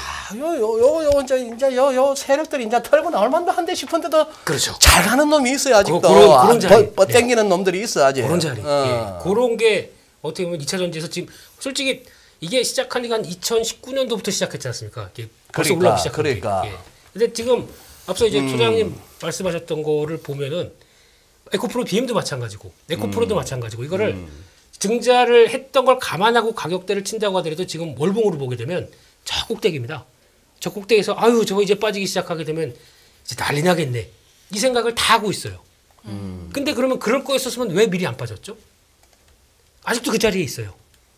요 세력들이 이제 털고 나올 만도 한데 싶은데도 그렇죠. 잘 가는 놈이 있어요 아직도. 그런 자리. 땡기는 놈들이 있어 아직. 그런 자리. 예. 그런 게 어떻게 보면 2차 전지에서 지금 솔직히 이게 시작한 지가 한 2019년도부터 시작했지 않습니까? 이게 벌써 그러니까, 올라오기 시작한 게. 그러니까. 예. 근데 지금 앞서 이제 소장님 말씀하셨던 거를 보면은 에코프로 BM도 마찬가지고 에코프로도 마찬가지고 이거를 증자를 했던 걸 감안하고 가격대를 친다고 하더라도 지금 월봉으로 보게 되면 저 꼭대기입니다. 저 꼭대기에서 아유 저거 이제 빠지기 시작하게 되면 이제 난리 나겠네. 이 생각을 다 하고 있어요. 근데 그러면 그럴 거였었으면 왜 미리 안 빠졌죠? 아직도 그 자리에 있어요.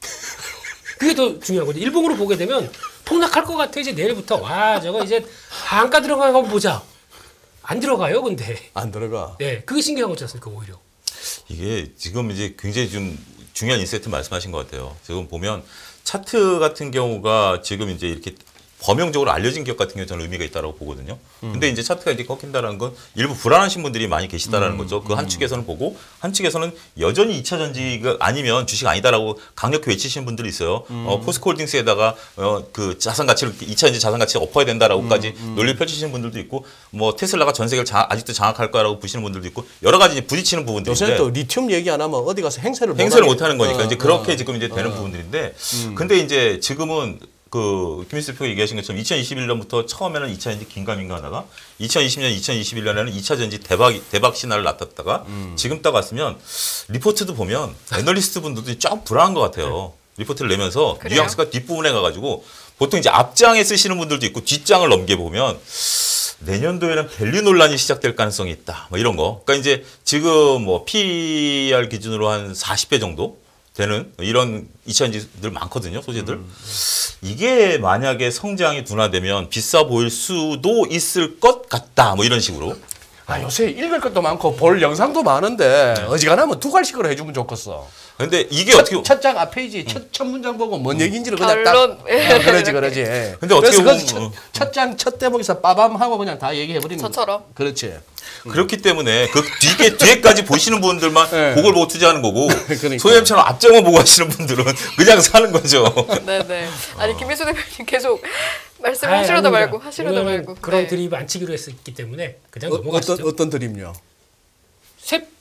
그게 더 중요한 거죠. 일봉으로 보게 되면 폭락할 것 같아. 이제 내일부터 와 저거 이제 한가 들어가는 거 한번 보자. 안 들어가요, 근데. 안 들어가. 네, 그게 신기한 거지 않습니까, 오히려. 이게 지금 이제 굉장히 좀 중요한 인사이트 말씀하신 것 같아요. 지금 보면 차트 같은 경우가 지금 이제 이렇게 범용적으로 알려진 기업 같은 경우 저는 의미가 있다고 보거든요. 근데 이제 차트가 이제 꺾인다는 건 일부 불안하신 분들이 많이 계시다라는 거죠. 그 한 측에서는 보고 한 측에서는 여전히 2차 전지가 아니면 주식 아니다라고 강력히 외치시는 분들이 있어요. 포스코홀딩스에다가 그 자산 가치를 2차 전지 자산 가치를 엎어야 된다라고까지 논리를 펼치시는 분들도 있고 뭐 테슬라가 전 세계를 아직도 장악할 거라고 보시는 분들도 있고 여러 가지 이제 부딪히는 부분들인데 요새는 또 리튬 얘기 안 하면 어디 가서 행세를 못 하는 거니까 이제 그렇게 지금 이제 되는 부분들인데 근데 이제 지금은 그 김일수 대표가 얘기하신 것처럼 2021년부터 처음에는 2차 전지 긴가민가 하다가 2020년, 2021년에는 2차 전지 대박 신화를 나탔다가 지금 딱 왔으면 리포트도 보면 애널리스트 분들도 좀 불안한 것 같아요. 리포트를 내면서 그래요? 뉘앙스가 뒷부분에 가가지고 보통 이제 앞장에 쓰시는 분들도 있고 뒷장을 넘겨보면 내년도에는 밸류 논란이 시작될 가능성이 있다. 뭐 이런 거. 그러니까 이제 지금 뭐 PER 기준으로 한 40배 정도 되는 이런 2차전지들 많거든요, 소재들. 이게 만약에 성장이 둔화되면 비싸 보일 수도 있을 것 같다. 뭐 이런 식으로. 아 요새 읽을 것도 많고 볼 영상도 많은데 어지간하면 두 갈씩으로 해주면 좋겠어. 근데 이게 어떻게 첫 장 앞 페이지 첫 문장 보고 뭔 얘기인지를 그냥 딱 결론. 그러지. 근데 어떻게 그래서 보면 첫장 대목에서 빠밤 하고 그냥 다 얘기해 버리는. 저처럼. 그렇지. 그렇기 때문에 그 뒤에까지 보시는 분들만 네. 그걸 보고 투자하는 거고 그러니까. 소장님처럼 앞장만 보고 하시는 분들은 그냥 사는 거죠. 네네. 아니 김민수 대표님 계속 아이, 말씀하시려다 아닙니다. 말고 하시려다 오늘은 말고. 그런 네. 드립 안 치기로 했기 때문에 그냥 넘어가시죠. 어떤 드립요?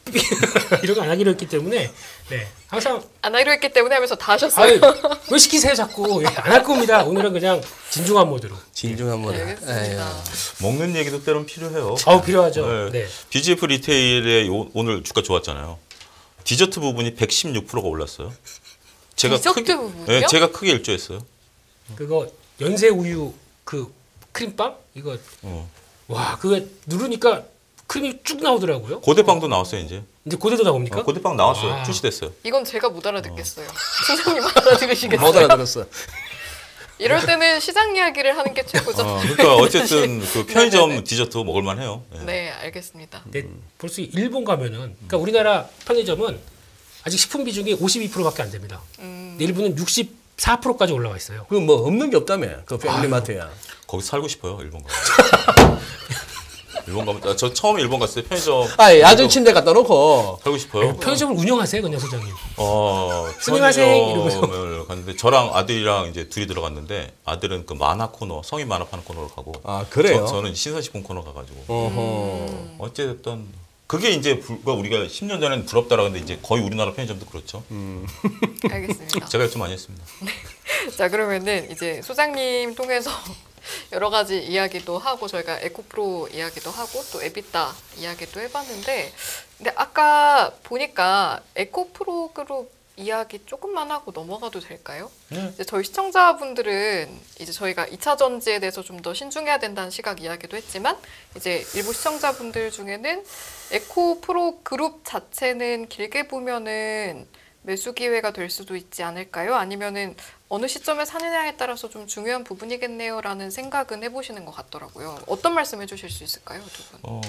이런 거 안 하기로 했기 때문에 네 항상 안 하기로 했기 때문에 하면서 다 하셨어요. 아유 왜 시키세요 자꾸 안 할 겁니다. 오늘은 그냥 진중한 모드로. 진중한 분. 알겠습니다. 먹는 얘기도 때론 필요해요. 필요하죠. 네. BGF 리테일의 오늘 주가 좋았잖아요. 디저트 부분이 116%가 올랐어요. 디저트 부분이요? 네, 제가 크게 일조했어요. 그거 연세 우유 그 크림빵 이거 와 그거 누르니까 크림이 쭉 나오더라고요. 고대빵도 나왔어요 이제. 이제 고대도 나옵니까? 고대빵 나왔어요. 와. 출시됐어요. 이건 제가 못 알아듣겠어요. 소장님 알아들으시겠어요? 못 알아들었어. 이럴 때는 시장 이야기를 하는 게 최고죠. 그러니까 어쨌든 그 편의점 디저트 먹을만해요. 네. 네, 알겠습니다. 근데 벌써 일본 가면은 그러니까 우리나라 편의점은 아직 식품 비중이 52%밖에 안 됩니다. 근데 일본은 64%까지 올라와 있어요. 그 뭐 없는 게 없다며. 그 패밀리마트야. 거기 살고 싶어요. 일본 가면. 일본 가면 저 처음에 일본 갔을 때 편의점 야전 침대 갖다 놓고. 살고 싶어요. 편의점을 운영하세요, 그냥 소장님. 편의점을 이러면서. 갔는데 저랑 아들이랑 이제 둘이 들어갔는데 아들은 그 만화 코너 성인 만화 파는 코너로 가고 아, 그래요? 저는 신선식품 코너 가가지고 어허. 어쨌든 그게 이제 불과 우리가 10년 전에는 부럽다라 근데 이제 거의 우리나라 편의점도 그렇죠. 알겠습니다. 제가 좀 많이 했습니다. 자, 그러면은 이제 소장님 통해서 여러 가지 이야기도 하고 저희가 에코프로 이야기도 하고 또 에비타 이야기도 해봤는데 근데 아까 보니까 에코프로 그룹 이야기 조금만 하고 넘어가도 될까요? 네. 이제 저희 시청자분들은 이제 저희가 2차 전지에 대해서 좀 더 신중해야 된다는 시각 이야기도 했지만 이제 일부 시청자분들 중에는 에코프로 그룹 자체는 길게 보면은 매수 기회가 될 수도 있지 않을까요? 아니면은 어느 시점에 사느냐에 따라서 좀 중요한 부분이겠네요라는 생각은 해보시는 것 같더라고요. 어떤 말씀 해주실 수 있을까요, 두 분?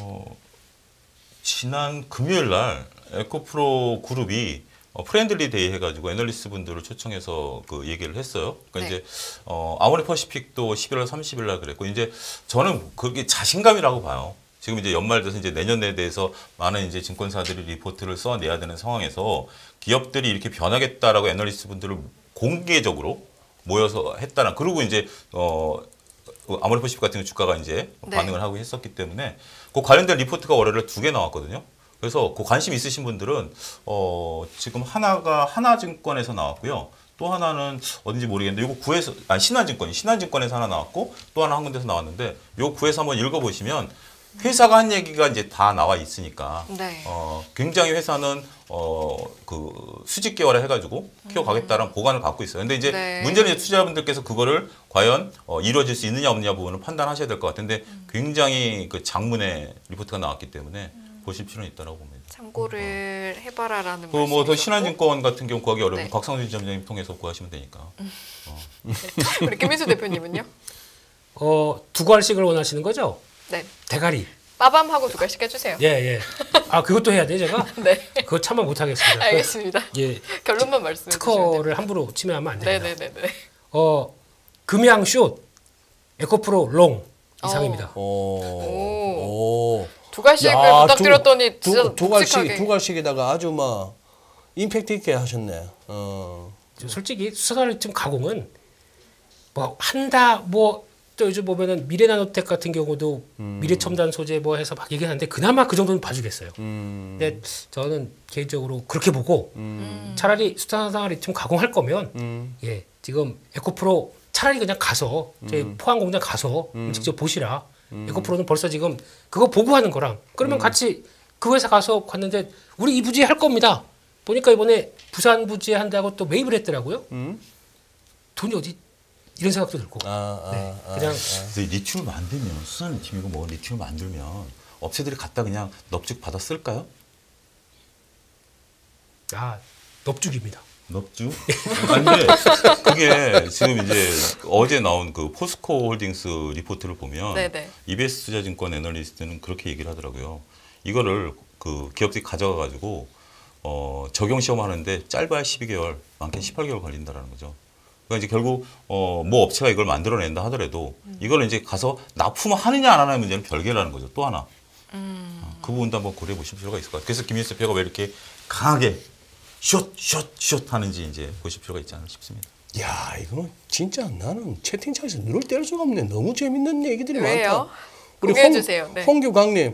지난 금요일 날 에코프로 그룹이 프렌들리 데이 해가지고 애널리스트 분들을 초청해서 그 얘기를 했어요. 그러니까 네. 이제 아모레 퍼시픽도 11월 30일 날 그랬고 이제 저는 그게 자신감이라고 봐요. 지금 이제 연말 돼서 이제 내년에 대해서 많은 이제 증권사들이 리포트를 써내야 되는 상황에서 기업들이 이렇게 변하겠다라고 애널리스트 분들을 공개적으로 모여서 했다는 그리고 이제 아모레 퍼시픽 같은 경우 주가가 이제 네. 반응을 하고 했었기 때문에 그 관련된 리포트가 월요일에 2개 나왔거든요. 그래서 그 관심 있으신 분들은 지금 하나가 하나증권에서 나왔고요. 또 하나는 어딘지 모르겠는데 요거 구에서 신한증권에서 하나 나왔고 또 하나 한 군데서 나왔는데 요 구에서 한번 읽어보시면 회사가 한 얘기가 이제 다 나와 있으니까 네. 굉장히 회사는 그 수직 개발을 해가지고 키워가겠다는 보관을 갖고 있어요. 근데 이제 네. 문제는 이제 투자자분들께서 그거를 과연 이루어질 수 있느냐 없느냐 부분을 판단하셔야 될 것 같은데 굉장히 그 장문의 리포트가 나왔기 때문에 보실 필요는 있다고 봅니다. 참고를 해봐라라는 그 뭐 더 말씀이셨고. 신한증권 같은 경우 구하기 어려우면 네. 곽상준 지점장님 통해서 구하시면 되니까. 우리 김민수 대표님은요? 두 갈씩을 원하시는 거죠? 네. 대가리. 빠밤하고 두 갈씩 해주세요. 예, 예. 아, 그것도 해야 돼, 제가? 네. 그거 참아 못 하겠습니다. 알겠습니다. 예. 결론만 말씀해 주시면 돼요. 특허를 함부로 침해하면 안 됩니다. 네네네네. 금양 숏 에코프로 롱 이상입니다. 오. 두 갈씩을 야, 부탁드렸더니 진짜 두 갈씩 묵직하게. 두 갈씩에다가 아주 뭐 임팩트 있게 하셨네. 솔직히 수산화리튬 가공은 뭐 한다 뭐 또 요즘 보면은 미래나노텍 같은 경우도 미래첨단 소재 뭐 해서 막 얘기하는데 그나마 그 정도는 봐주겠어요. 근데 저는 개인적으로 그렇게 보고 차라리 수산화리튬 가공할 거면 예 지금 에코프로 차라리 그냥 가서 저희 포항 공장 가서 직접 보시라. 에코프로는 벌써 지금 그거 보고하는 거랑 그러면 같이 그 회사 가서 갔는데 우리 이 부지에 할 겁니다. 보니까 이번에 부산 부지에 한다고 또 매입을 했더라고요. 돈이 어디 이런 생각도 들고. 그냥 그래서 리튬을 만들면 수산 리튬이고 뭐 리튬을 만들면 업체들이 갖다 그냥 넙죽 받아 쓸까요? 넙죽입니다. 넙죽? 아니 근데 그게 지금 이제 어제 나온 그 포스코 홀딩스 리포트를 보면 네네. EBS 투자증권 애널리스트는 그렇게 얘기를 하더라고요. 이거를 그 기업들이 가져가 가지고 적용 시험하는데 짧아야 12개월, 많게는 18개월 걸린다라는 거죠. 그러니까 이제 결국 뭐 업체가 이걸 만들어낸다 하더라도 이걸 이제 가서 납품하느냐 안 하느냐 문제는 별개라는 거죠. 또 하나. 그 부분도 한번 고려해 보실 필요가 있을 것 같아요. 그래서 김인수 대표가 왜 이렇게 강하게 숏 하는지 이제 보실 필요가 있지 않나 싶습니다. 야, 이거는 진짜 나는 채팅창에서 눈을 뗄 수가 없네. 너무 재밌는 얘기들이 왜요? 많다. 우리 공유해 주세요. 네. 홍규 강님,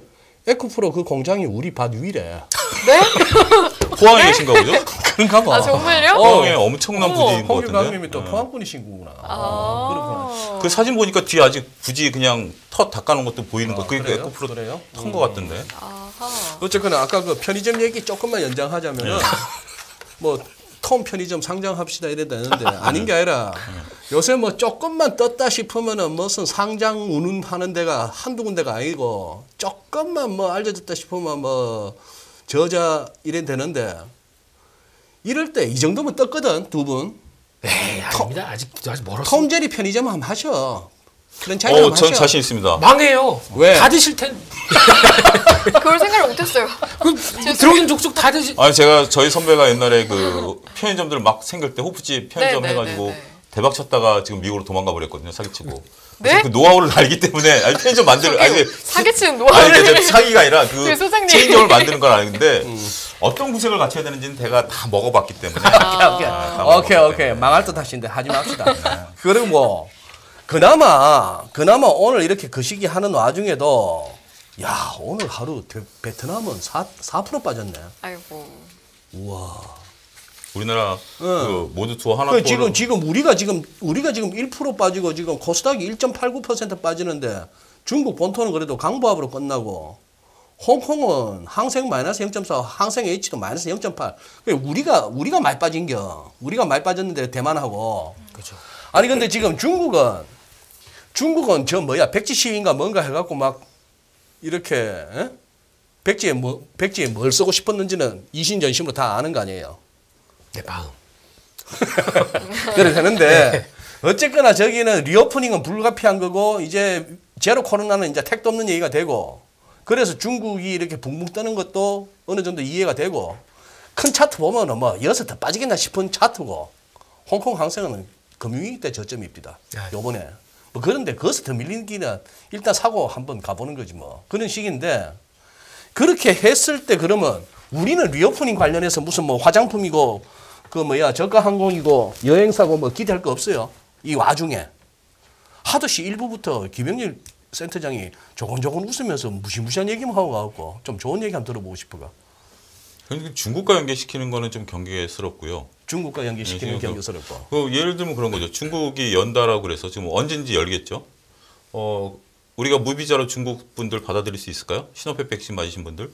에코프로 그 공장이 우리 밭 위래. 네? 포항에 계신가 보죠? 그런가 봐. 아 정말요? 포항에 엄청난 어머, 부지인 것 홍길 같은데. 강님이 또 포항꾼이신구나. 아. 그렇구나. 그 사진 보니까 뒤에 아직 굳이 그냥 터 닦아놓은 것도 보이는 거. 그게 그래요? 에코프로 그래요? 턴것 같던데. 아하. 어쨌거나 아까 그 편의점 얘기 조금만 연장하자면은 뭐 톰 편의점 상장합시다 이래야 되는데 아닌 게 아니라 요새 뭐 조금만 떴다 싶으면은 무슨 상장 운운하는 데가 한두 군데가 아니고 조금만 뭐 알려졌다 싶으면 뭐 저자 이래 되는데 이럴 때 이 정도면 떴거든 두 분. 에이, 아닙니다. 아직 멀었어. 톰제리 편의점 한번 하셔. 프랜차이즈 한번 전 하셔. 자신 있습니다. 망해요. 왜? 다 드실 텐. 그걸 생각을 못했어요. 그 들어오는 족족 다 드실. 아니 제가 저희 선배가 옛날에 그 편의점들 막 생길 때 호프집 편의점 네, 네, 해가지고 네, 네. 대박 쳤다가 지금 미국으로 도망가 버렸거든요. 사기치고. 네? 그래서 그 노하우를 알기 때문에 아니 편의점 만드는 아니 사기치는 아니 노하우를. 근데 사기가 아니라 그 그 소장님. 체인점을 만드는 건 아는데 어떤 구색을 갖춰야 되는지는 제가 다 먹어봤기 때문에. 오케이. 망할 듯 하시는데 하지 맙시다. 그리고 그나마 오늘 이렇게 그 시기 하는 와중에도 야 오늘 하루 베트남은 4% 빠졌네. 아이고. 우와. 우리나라 그 모두 투어 하나 그 투어를 지금 우리가 지금 1% 빠지고 지금 코스닥이 1.89% 빠지는데 중국 본토는 그래도 강보합으로 끝나고 홍콩은 항생 마이너스 0.4, 항생 H도 마이너스 0.8. 우리가 많이 빠진겨. 우리가 많이 빠졌는데 대만하고. 그렇죠. 아니 근데 지금 중국은 저 뭐야 백지 시위인가 뭔가 해갖고 막 이렇게 에? 백지에 뭘 쓰고 싶었는지는 이신전심으로 다 아는 거 아니에요. 내 마음. 그래 되는데 어쨌거나 저기는 리오프닝은 불가피한 거고 이제 제로 코로나는 이제 택도 없는 얘기가 되고 그래서 중국이 이렇게 붕붕 뜨는 것도 어느 정도 이해가 되고 큰 차트 보면은 뭐 여기서 더 빠지겠나 싶은 차트고 홍콩 항생은 금융위기 때 저점입니다. 요번에 뭐 그런데 거기서 더 밀리는 길은 일단 사고 한번 가보는 거지 뭐 그런 식인데 그렇게 했을 때 그러면 우리는 리오프닝 관련해서 무슨 뭐 화장품이고 그 뭐야 저가 항공이고 여행사고 뭐 기대할 거 없어요. 이 와중에 하듯이 일부부터 김영일 센터장이 조곤조곤 웃으면서 무시무시한 얘기만 하고 가고 좀 좋은 얘기 한번 들어보고 싶어가. 그러니까 중국과 연계시키는 거는 좀 경계스럽고요. 중국과 연계시키는 네, 경계스럽고. 그 예를 들면 그런 거죠. 중국이 연다라고 그래서 지금 언제인지 열겠죠. 우리가 무비자로 중국 분들 받아들일 수 있을까요? 시노팩 백신 맞으신 분들?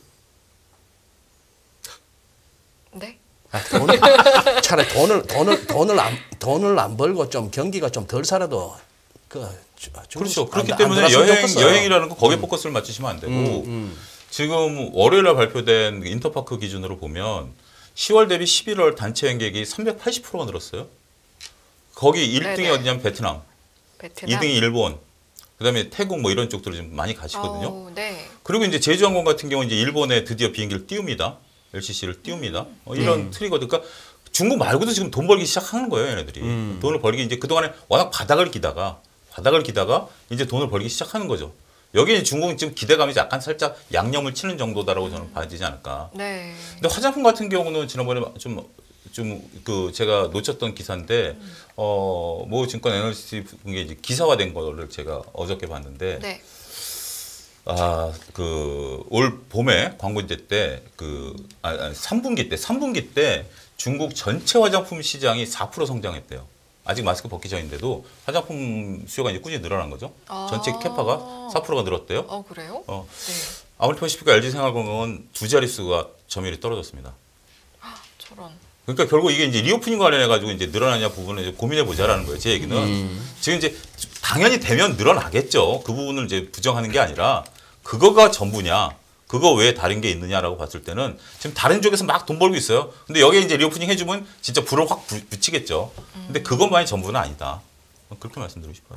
네. 차라리 돈을 안 벌고 좀 경기가 좀 덜 살아도 그렇죠. 그렇기 때문에 여행이라는 거 거기에 포커스를 맞추시면 안 되고 지금 월요일에 발표된 인터파크 기준으로 보면 10월 대비 11월 단체 여행객이 380%가 늘었어요. 거기 1등이 네네. 어디냐면 베트남, 베트남. 2등이 일본, 그다음에 태국 뭐 이런 쪽들을 좀 많이 가시거든요. 네. 그리고 이제 제주항공 같은 경우는 이제 일본에 드디어 비행기를 띄웁니다. LCC를 띄웁니다. 이런 트리거든. 그러니까 중국 말고도 지금 돈 벌기 시작하는 거예요, 얘네들이. 돈을 벌기 이제 그동안에 워낙 바닥을 기다가 이제 돈을 벌기 시작하는 거죠. 여기 중국은 지금 기대감이 약간 살짝 양념을 치는 정도다라고 저는 봐야 되지 않을까. 네. 근데 화장품 같은 경우는 지난번에 좀 그 제가 놓쳤던 기사인데 모 증권 애널리스트 분께 이제 기사화된 거를 제가 어저께 봤는데 네. 그 올 봄에 광고제 때 3분기 때 중국 전체 화장품 시장이 4% 성장했대요. 아직 마스크 벗기 전인데도 화장품 수요가 이제 꾸준히 늘어난 거죠. 전체 캐파가 4%가 늘었대요. 그래요? 네. 네. 아모레퍼시픽과 LG생활건강은 두 자릿수가 점유율이 떨어졌습니다. 저런. 그러니까 결국 이게 이제 리오프닝 관련해 가지고 이제 늘어나냐 부분을 이제 고민해 보자라는 거예요. 제 얘기는 지금 이제 당연히 되면 늘어나겠죠. 그 부분을 이제 부정하는 게 아니라 그거가 전부냐, 그거 외에 다른 게 있느냐라고 봤을 때는 지금 다른 쪽에서 막 돈 벌고 있어요. 근데 여기에 이제 리오프닝 해주면 진짜 불을 확 붙이겠죠. 근데 그것만이 전부는 아니다. 그렇게 말씀드리고 싶어요.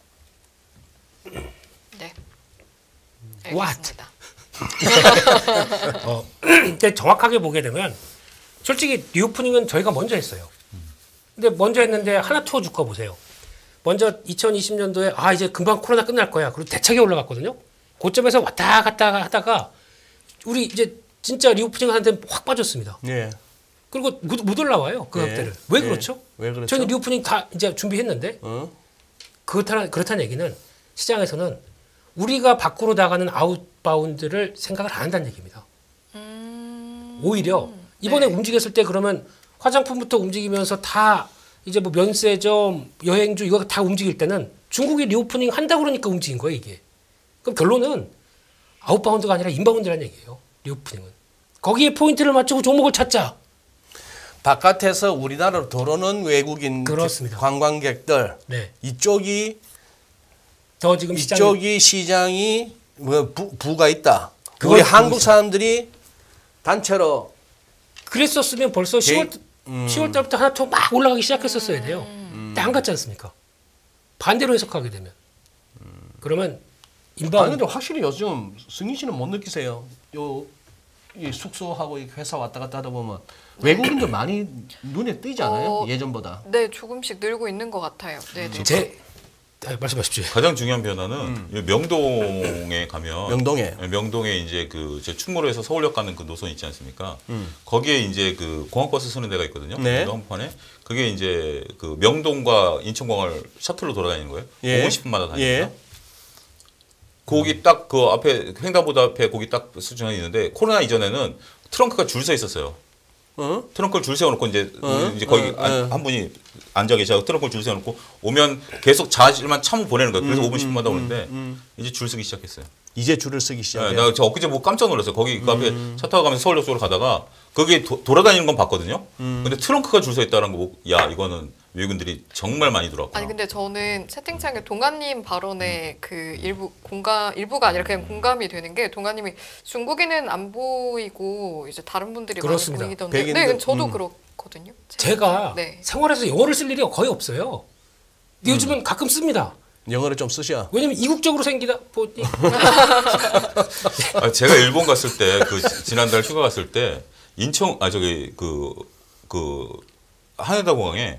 네. What? 알겠습니다. 근데 정확하게 보게 되면 솔직히 리오프닝은 저희가 먼저 했어요. 근데 먼저 했는데 하나 투어 주가 보세요. 먼저 2020년도에 이제 금방 코로나 끝날 거야. 그리고 대차게 올라갔거든요. 고점에서 왔다 갔다 하다가 우리 이제 진짜 리오프닝 하는데 확 빠졌습니다. 예. 그리고 못 올라와요. 그 형태를. 왜 그렇죠? 왜 그렇죠? 저는 리오프닝 다 이제 준비했는데 그렇다는 얘기는 시장에서는 우리가 밖으로 나가는 아웃바운드를 생각을 안 한다는 얘기입니다. 오히려 이번에 네. 움직였을 때 그러면 화장품부터 움직이면서 다 이제 뭐 면세점, 여행주 이거 다 움직일 때는 중국이 리오프닝 한다고 그러니까 움직인 거예요, 이게. 그럼 결론은 아웃바운드가 아니라 인바운드라는 얘기예요. 리오프닝은. 거기에 포인트를 맞추고 종목을 찾자. 바깥에서 우리나라로 들어오는 외국인 그렇습니다. 관광객들 네. 이쪽이 더 지금 시장이 이쪽이 시장이 뭐 부가 있다. 그걸 우리 보고 한국 있어요. 사람들이 단체로 그랬었으면 벌써 10월 달부터 하나씩 막 올라가기 시작했었어야 돼요. 근데 안 갔지 않습니까? 반대로 해석하게 되면. 그러면 아니 인바운드 근데 확실히 요즘 승희 씨는 못 느끼세요? 이 숙소하고 이 회사 왔다 갔다 하다 보면 외국인들 많이 눈에 띄지 않아요? 예전보다. 네, 조금씩 늘고 있는 것 같아요. 네, 네. 말씀하십시오. 가장 중요한 변화는 이 명동에 가면 명동에 이제 저 충무로에서 서울역 가는 그 노선 있지 않습니까? 거기에 이제 그 공항버스 쓰는 데가 있거든요. 네. 한복판에 그게 이제 그 명동과 인천공항을 셔틀로 돌아다니는 거예요. 예. 50분마다 다닙니다. 예. 거기 딱 그 앞에 횡단보도 앞에 거기 딱 수준이 있는데 코로나 이전에는 트렁크가 줄 서 있었어요. 어? 트렁크를 줄 세워놓고 이제 거기 한 분이 앉아 계셔서 트렁크를 줄 세워놓고 오면 계속 자질만 참고 보내는 거예요. 그래서 5분 10분마다 오는데 이제 줄 서기 시작했어요. 이제 줄을 쓰기 네, 시작해요. 나 저 엊그제 뭐 깜짝 놀랐어요. 거기 그 앞에 차 타고 가면서 서울역 쪽으로 가다가 거기 돌아다니는 건 봤거든요. 근데 트렁크가 줄 서 있다는 거 보고 야 이거는 외국인들이 정말 많이 들어왔구나. 아니 근데 저는 채팅창에 동아님 발언에 그 일부가 아니라 그냥 공감이 되는 게 동아님이 중국인은 안 보이고 이제 다른 분들이 그렇습니다. 많이 보이던데 백인들, 네, 저도 그렇거든요. 제가 네. 생활에서 영어를 쓸 일이 거의 없어요. 근데 요즘은 가끔 씁니다. 영어를 좀 쓰셔. 왜냐면 이국적으로 생기다 보니 제가 일본 갔을 때 그 지난달 휴가 갔을 때 인천 그 하네다 공항에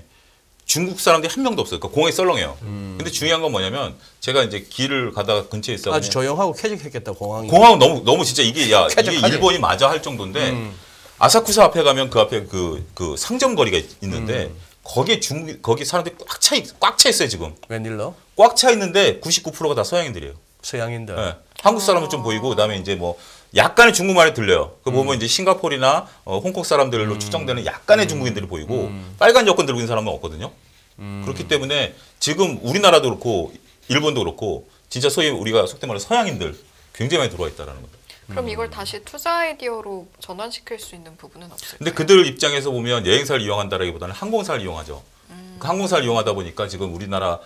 중국 사람들이 한 명도 없어요. 그러니까 공항이 썰렁해요. 근데 중요한 건 뭐냐면 제가 이제 길을 가다가 근처에 있어. 아주 조용하고 쾌적했겠다 공항이. 공항은 너무 진짜 이게 이게 쾌적하지. 일본이 맞아 할 정도인데 아사쿠사 앞에 가면 그 앞에 그 상점 거리가 있는데 거기 사람들이 꽉 차 있어요 지금. 웬일로? 꽉 차 있는데 99%가 다 서양인들이에요. 서양인들. 네. 한국 사람은 좀 보이고 그다음에 이제 뭐 약간의 중국말이 들려요. 그 보면 이제 싱가포르나 홍콩 사람들로 추정되는 약간의 중국인들이 보이고 빨간 여권 들고 있는 사람은 없거든요. 그렇기 때문에 지금 우리나라도 그렇고 일본도 그렇고 진짜 소위 우리가 속된 말로 서양인들 굉장히 많이 들어와 있다라는 거죠. 그럼 이걸 다시 투자 아이디어로 전환시킬 수 있는 부분은 없을까요? 근데 그들 입장에서 보면 여행사를 이용한다라기보다는 항공사를 이용하죠. 그 항공사를 이용하다 보니까 지금 우리나라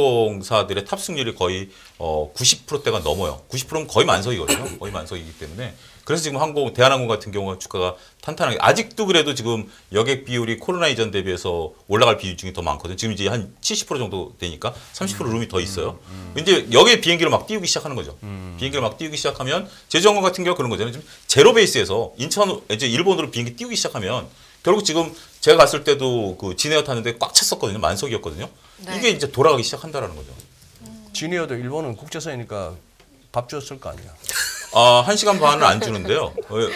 항공사들의 탑승률이 거의 90%대가 넘어요. 90%는 거의 만석이거든요. 거의 만석이기 때문에 그래서 지금 대한항공 같은 경우가 주가가 탄탄하게 아직도 그래도 지금 여객 비율이 코로나 이전 대비해서 올라갈 비중이 더 많거든요. 지금 이제 한 70% 정도 되니까 30% 룸이 더 있어요. 이제 여기에 비행기를 막 띄우기 시작하는 거죠. 비행기를 막 띄우기 시작하면 제주항공 같은 경우 그런 거잖아요. 지금 제로 베이스에서 이제 일본으로 비행기 띄우기 시작하면 결국 지금 제가 갔을 때도 그 진에어 탔는데 꽉 찼었거든요. 만석이었거든요. 네. 이게 이제 돌아가기 시작한다라는 거죠. 진이어도 일본은 국제선이니까 밥 줬을 거 아니야. 1시간 반은 안 주는데요.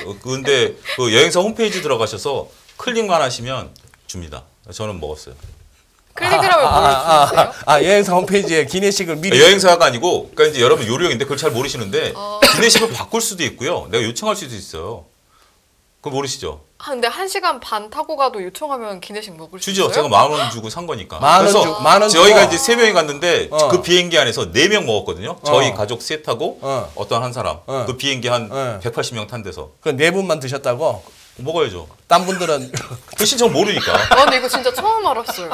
근데 그 여행사 홈페이지 들어가셔서 클릭만 하시면 줍니다. 저는 먹었어요. 클릭을 하면 뭘 주세요? 여행사 홈페이지에 기내식을 미리. 여행사가 아니고, 그러니까 이제 여러분 요령인데 그걸 잘 모르시는데 기내식을 바꿀 수도 있고요. 내가 요청할 수도 있어요. 그거 모르시죠? 근데 1시간 반 타고 가도 요청하면 기내식 먹을 수 주죠. 있어요? 제가 10,000원 주고 산 거니까. 만 원 저희가 주고. 이제 3명이 갔는데 그 비행기 안에서 4명 먹었거든요. 저희 어. 가족 셋하고 어떤 한 사람. 어. 그 비행기 한 어. 180명 탄 데서. 그 네 분만 드셨다고? 먹어야죠. 딴 분들은 그 신청 모르니까. 근데 이거 진짜 처음 알았어요.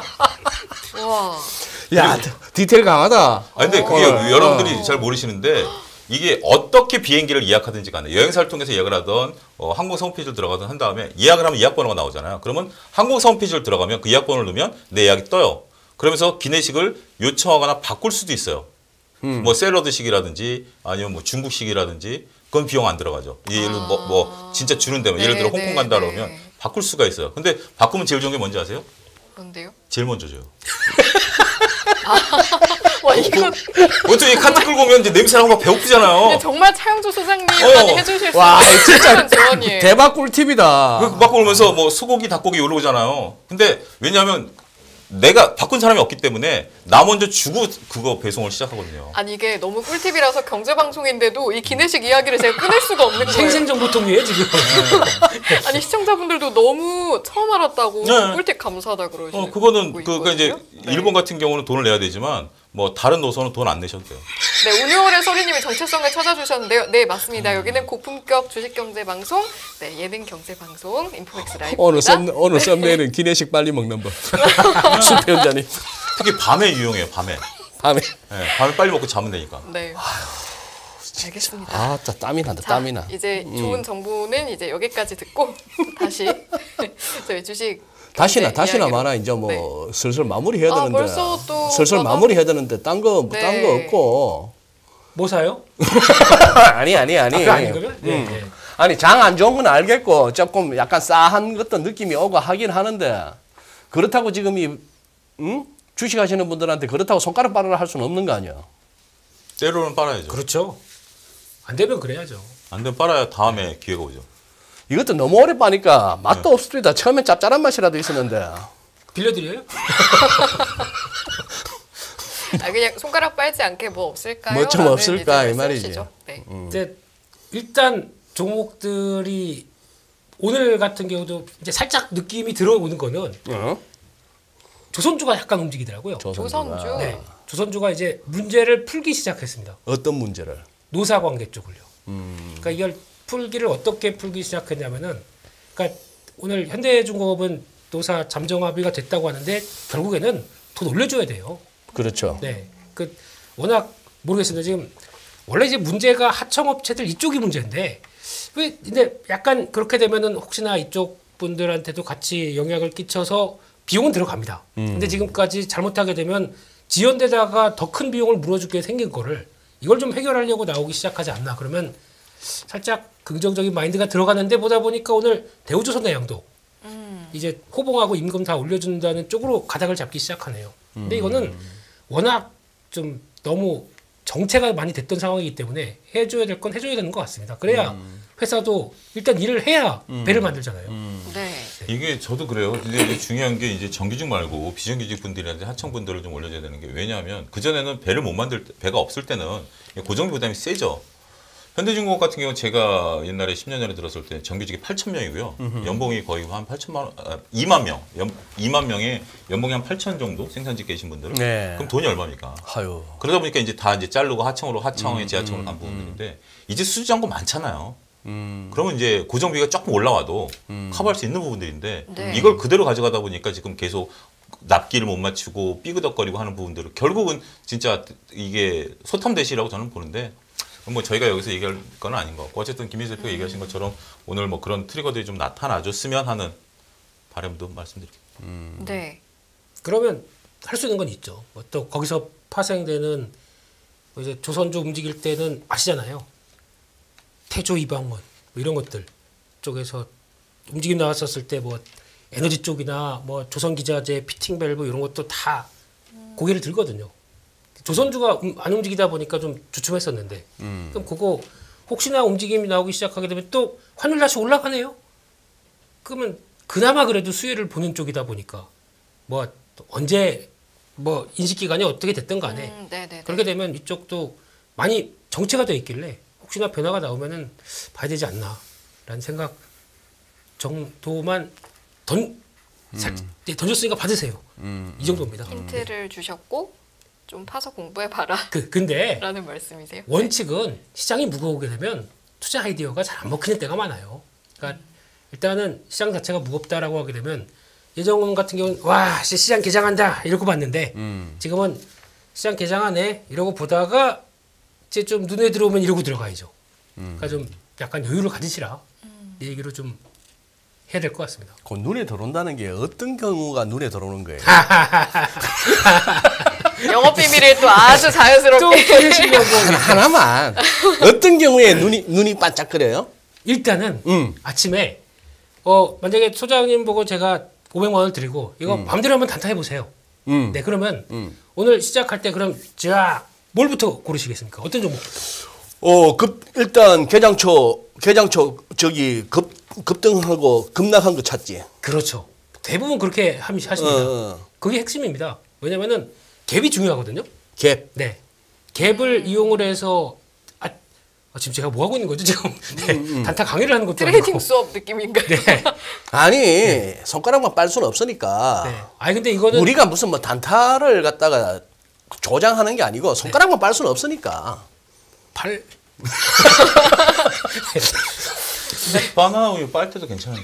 와. 야 디테일 강하다. 근데 그게 여러분들이 잘 모르시는데 이게 어떻게 비행기를 예약하든지 간에 여행사를 통해서 예약을 하던 항공사 홈페이지를 들어가든 한 다음에 예약을 하면 예약번호가 나오잖아요. 그러면 항공사 홈페이지를 들어가면 그 예약번호를 넣으면 내 예약이 떠요. 그러면서 기내식을 요청하거나 바꿀 수도 있어요. 뭐 샐러드식이라든지 아니면 뭐 중국식이라든지 그건 비용 안 들어가죠. 예를 들어 뭐 진짜 주는 데면 예를 들어 네, 홍콩 간다 네, 그러면 네. 바꿀 수가 있어요. 근데 바꾸면 제일 좋은 게 뭔지 아세요? 뭔데요? 제일 먼저 줘요. 와 이거 어떻게 카트 끌고 오면 이제 냄새 나고 막 배고프잖아요. 정말 차영주 소장님만이 해주실 수 와, 있는 진짜 조언이에요. 대박 꿀팁이다. 막 오면서 뭐 소고기, 닭고기 올라오잖아요. 근데 왜냐하면 내가 바꾼 사람이 없기 때문에 나 먼저 주고 그거 배송을 시작하거든요. 아니 이게 너무 꿀팁이라서 경제 방송인데도 이 기내식 이야기를 제가 끊을 수가 없는 거예요. 생생정보통이에요 지금. 아니 시청자분들도 너무 처음 알았다고 네. 꿀팁 감사하다 그러시고 그거는 그러니까 이제 네. 일본 같은 경우는 돈을 내야 되지만 뭐 다른 노선은 돈 안 내셔도 돼요. 네, 운용월의 소리님이 정체성을 찾아주셨는데요. 네, 맞습니다. 여기는 고품격 주식경제방송, 네, 예능경제방송, 인포맥스 라이브입니다. 오늘 썸네일은 기내식 빨리 먹는 법. 실패연자님. 특히 밤에 유용해요. 밤에. 밤에. 네, 밤에 빨리 먹고 자면 되니까. 네. 알겠습니다. 아, 진짜 땀이 난다. 자, 땀이 나. 이제 좋은 정보는 이제 여기까지 듣고 다시 저희 주식 다시나 이야기로. 많아 이제 뭐 네. 슬슬 마무리해야 아, 되는데. 벌써 또 슬슬 마감? 마무리해야 되는데 딴 거 네. 없고. 뭐 사요? 아니. 그거 아닌 거면? 네. 네. 아니 장 안 좋은 건 알겠고 조금 약간 싸한 것도 느낌이 오고 하긴 하는데 그렇다고 지금 이 주식하시는 분들한테 그렇다고 손가락 빨아라 할 수는 없는 거 아니야. 때로는 빨아야죠. 그렇죠. 안 되면 그래야죠. 안 되면 빨아야 다음에 기회가 오죠. 이것도 너무 오래 빠니까 맛도 없습니다. 처음엔 짭짤한 맛이라도 있었는데. 빌려드려요? 아, 그냥 손가락 빨지 않게 뭐 없을까요? 뭐좀 라는 없을까, 이제 이 말이지. 말씀이시죠. 네. 근데 일단 종목들이 오늘 같은 경우도 이제 살짝 느낌이 들어오는 거는 조선주가 약간 움직이더라고요. 조선주. 네. 조선주가 이제 문제를 풀기 시작했습니다. 어떤 문제를? 노사관계 쪽을요. 그러니까 이걸 풀기를 어떻게 풀기 시작했냐면은, 그러니까 오늘 현대중공업은 노사 잠정 합의가 됐다고 하는데 결국에는 돈 올려줘야 돼요. 그렇죠. 네, 그 워낙 모르겠습니다. 지금 원래 이제 문제가 하청업체들 이쪽이 문제인데 왜 근데 약간 그렇게 되면은 혹시나 이쪽 분들한테도 같이 영향을 끼쳐서 비용은 들어갑니다. 근데 지금까지 잘못하게 되면 지연되다가 더 큰 비용을 물어주게 생긴 거를 이걸 좀 해결하려고 나오기 시작하지 않나. 그러면 살짝 긍정적인 마인드가 들어가는데 보다 보니까 오늘 대우조선해양도 이제 호봉하고 임금 다 올려준다는 쪽으로 가닥을 잡기 시작하네요. 근데 이거는 워낙 좀 너무 정체가 많이 됐던 상황이기 때문에 해줘야 될 건 해줘야 되는 것 같습니다. 그래야 회사도 일단 일을 해야 배를 만들잖아요. 네. 이게 저도 그래요. 근데 이제 중요한 게 이제 정규직 말고 비정규직 분들이나 하청분들을 좀 올려줘야 되는 게 왜냐하면 그전에는 배를 못 만들 때, 배가 없을 때는 고정비 부담이 세죠. 현대중공업 같은 경우는 제가 옛날에 10년 전에 들었을 때 정규직이 8,000명이고요. 연봉이 거의 한 8천만 원, 2만 명, 2만 명에 연봉이 한 8천 정도 생산직 계신 분들. 네. 그럼 돈이 얼마입니까? 하유. 그러다 보니까 이제 다 이제 자르고 하청에 지하청으로 간 부분들인데 이제 수주한 거 많잖아요. 그러면 이제 고정비가 조금 올라와도 커버할 수 있는 부분들인데 네. 이걸 그대로 가져가다 보니까 지금 계속 납기를 못 맞추고 삐그덕거리고 하는 부분들을 결국은 진짜 이게 소탐대시라고 저는 보는데 뭐 저희가 여기서 얘기할 건 아닌 것 같고 어쨌든 김민수 대표가 얘기하신 것처럼 오늘 뭐 그런 트리거들이 좀 나타나줬으면 하는 바람도 말씀드릴게요. 네. 그러면 할 수 있는 건 있죠. 뭐 또 거기서 파생되는 뭐 이제 조선주 움직일 때는 아시잖아요. 태조 이방원 뭐 이런 것들 쪽에서 움직임 나왔었을 때 뭐 에너지 쪽이나 뭐 조선기자재 피팅 밸브 이런 것도 다 고개를 들거든요. 조선주가 안 움직이다 보니까 좀 주춤했었는데 그럼 그거 혹시나 움직임이 나오기 시작하게 되면 또 환율 다시 올라가네요. 그러면 그나마 그래도 수혜를 보는 쪽이다 보니까 뭐 언제 뭐 인식기간이 어떻게 됐든 간에 네네. 그렇게 되면 이쪽도 많이 정체가 돼 있길래 혹시나 변화가 나오면은 봐야 되지 않나라는 생각 정도만 던졌으니까 받으세요. 이 정도입니다. 힌트를 주셨고 좀 파서 공부해봐라 근데 라는 말씀이세요? 원칙은 시장이 무거우게 되면 투자 아이디어가 잘 안 먹히는 때가 많아요. 그러니까 일단은 시장 자체가 무겁다라고 하게 되면 예전 같은 경우는 와 시장 개장한다 이러고 봤는데 지금은 시장 개장하네 이러고 보다가 이제 좀 눈에 들어오면 이러고 들어가야죠. 그러니까 좀 약간 여유를 가지시라 이 얘기로 좀 해야 될 것 같습니다. 그 눈에 들어온다는 게 어떤 경우가 눈에 들어오는 거예요? 영업 비밀을 또 아주 또 자연스럽게 보내시려고 하나만. 어떤 경우에 눈이 반짝거려요? 일단은 아침에 만약에 소장님 보고 제가 500만 원을 드리고 이거 마음대로 한번 단타해 보세요. 네 그러면 오늘 시작할 때 그럼 자 뭘부터 고르시겠습니까? 어떤 종목부터? 일단 개장초 저기 급등하고 급락한 거 찾지. 그렇죠. 대부분 그렇게 하십니다. 그게 핵심입니다. 왜냐면은 갭이 중요하거든요. 갭. 네. 갭을 이용을 해서 지금 제가 뭐 하고 있는 거죠? 지금 네. 단타 강의를 하는 것도 트레이딩 아니고. 수업 느낌인가요? 네. 아니 손가락만 빨 수는 없으니까. 네. 아니 근데 이거는 우리가 무슨 뭐 단타를 갖다가 조장하는 게 아니고 손가락만 빨 수는 없으니까. 발 바나나 우유 빨 때도 괜찮은데.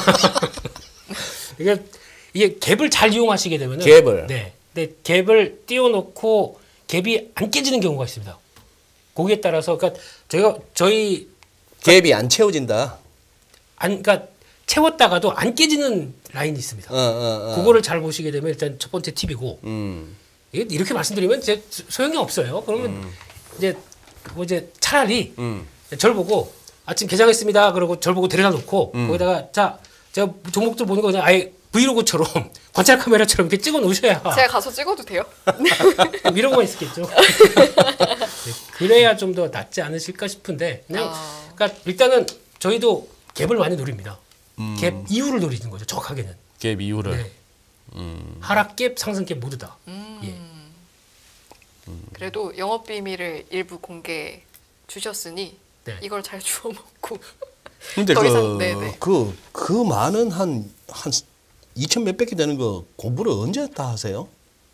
이게 갭을 잘 이용하시게 되면은 갭을. 네. 근데 갭을 띄워놓고 갭이 안 깨지는 경우가 있습니다. 거기에 따라서 그러니까 저희 갭이 안 채워진다. 그러니까 채웠다가도 안 깨지는 라인이 있습니다. 그거를 잘 보시게 되면 일단 첫 번째 팁이고 이게 이렇게 말씀드리면 이제 소용이 없어요. 그러면 이제 차라리 절 보고 아침 개장했습니다. 그러고 절 보고 데려다 놓고 거기다가 자 제가 종목들 보는 거 그냥 아예 브이로그처럼 관찰 카메라처럼 이렇게 찍어 놓으셔야 제가 가서 찍어도 돼요? 이런 거 있겠죠. 네, 그래야 좀 더 낫지 않으실까 싶은데 그냥 그러니까 일단은 저희도 갭을 많이 노립니다. 갭 이후를 노리는 거죠. 정확하게는. 갭 이후를. 네. 하락 갭, 상승 갭 모두 다. 예. 그래도 영업 비밀을 일부 공개 주셨으니 네. 이걸 잘 주워 먹고 근데 더 이상 네네. 그 많은 한 2천 몇백 개 되는 거 공부를 언제 다 하세요?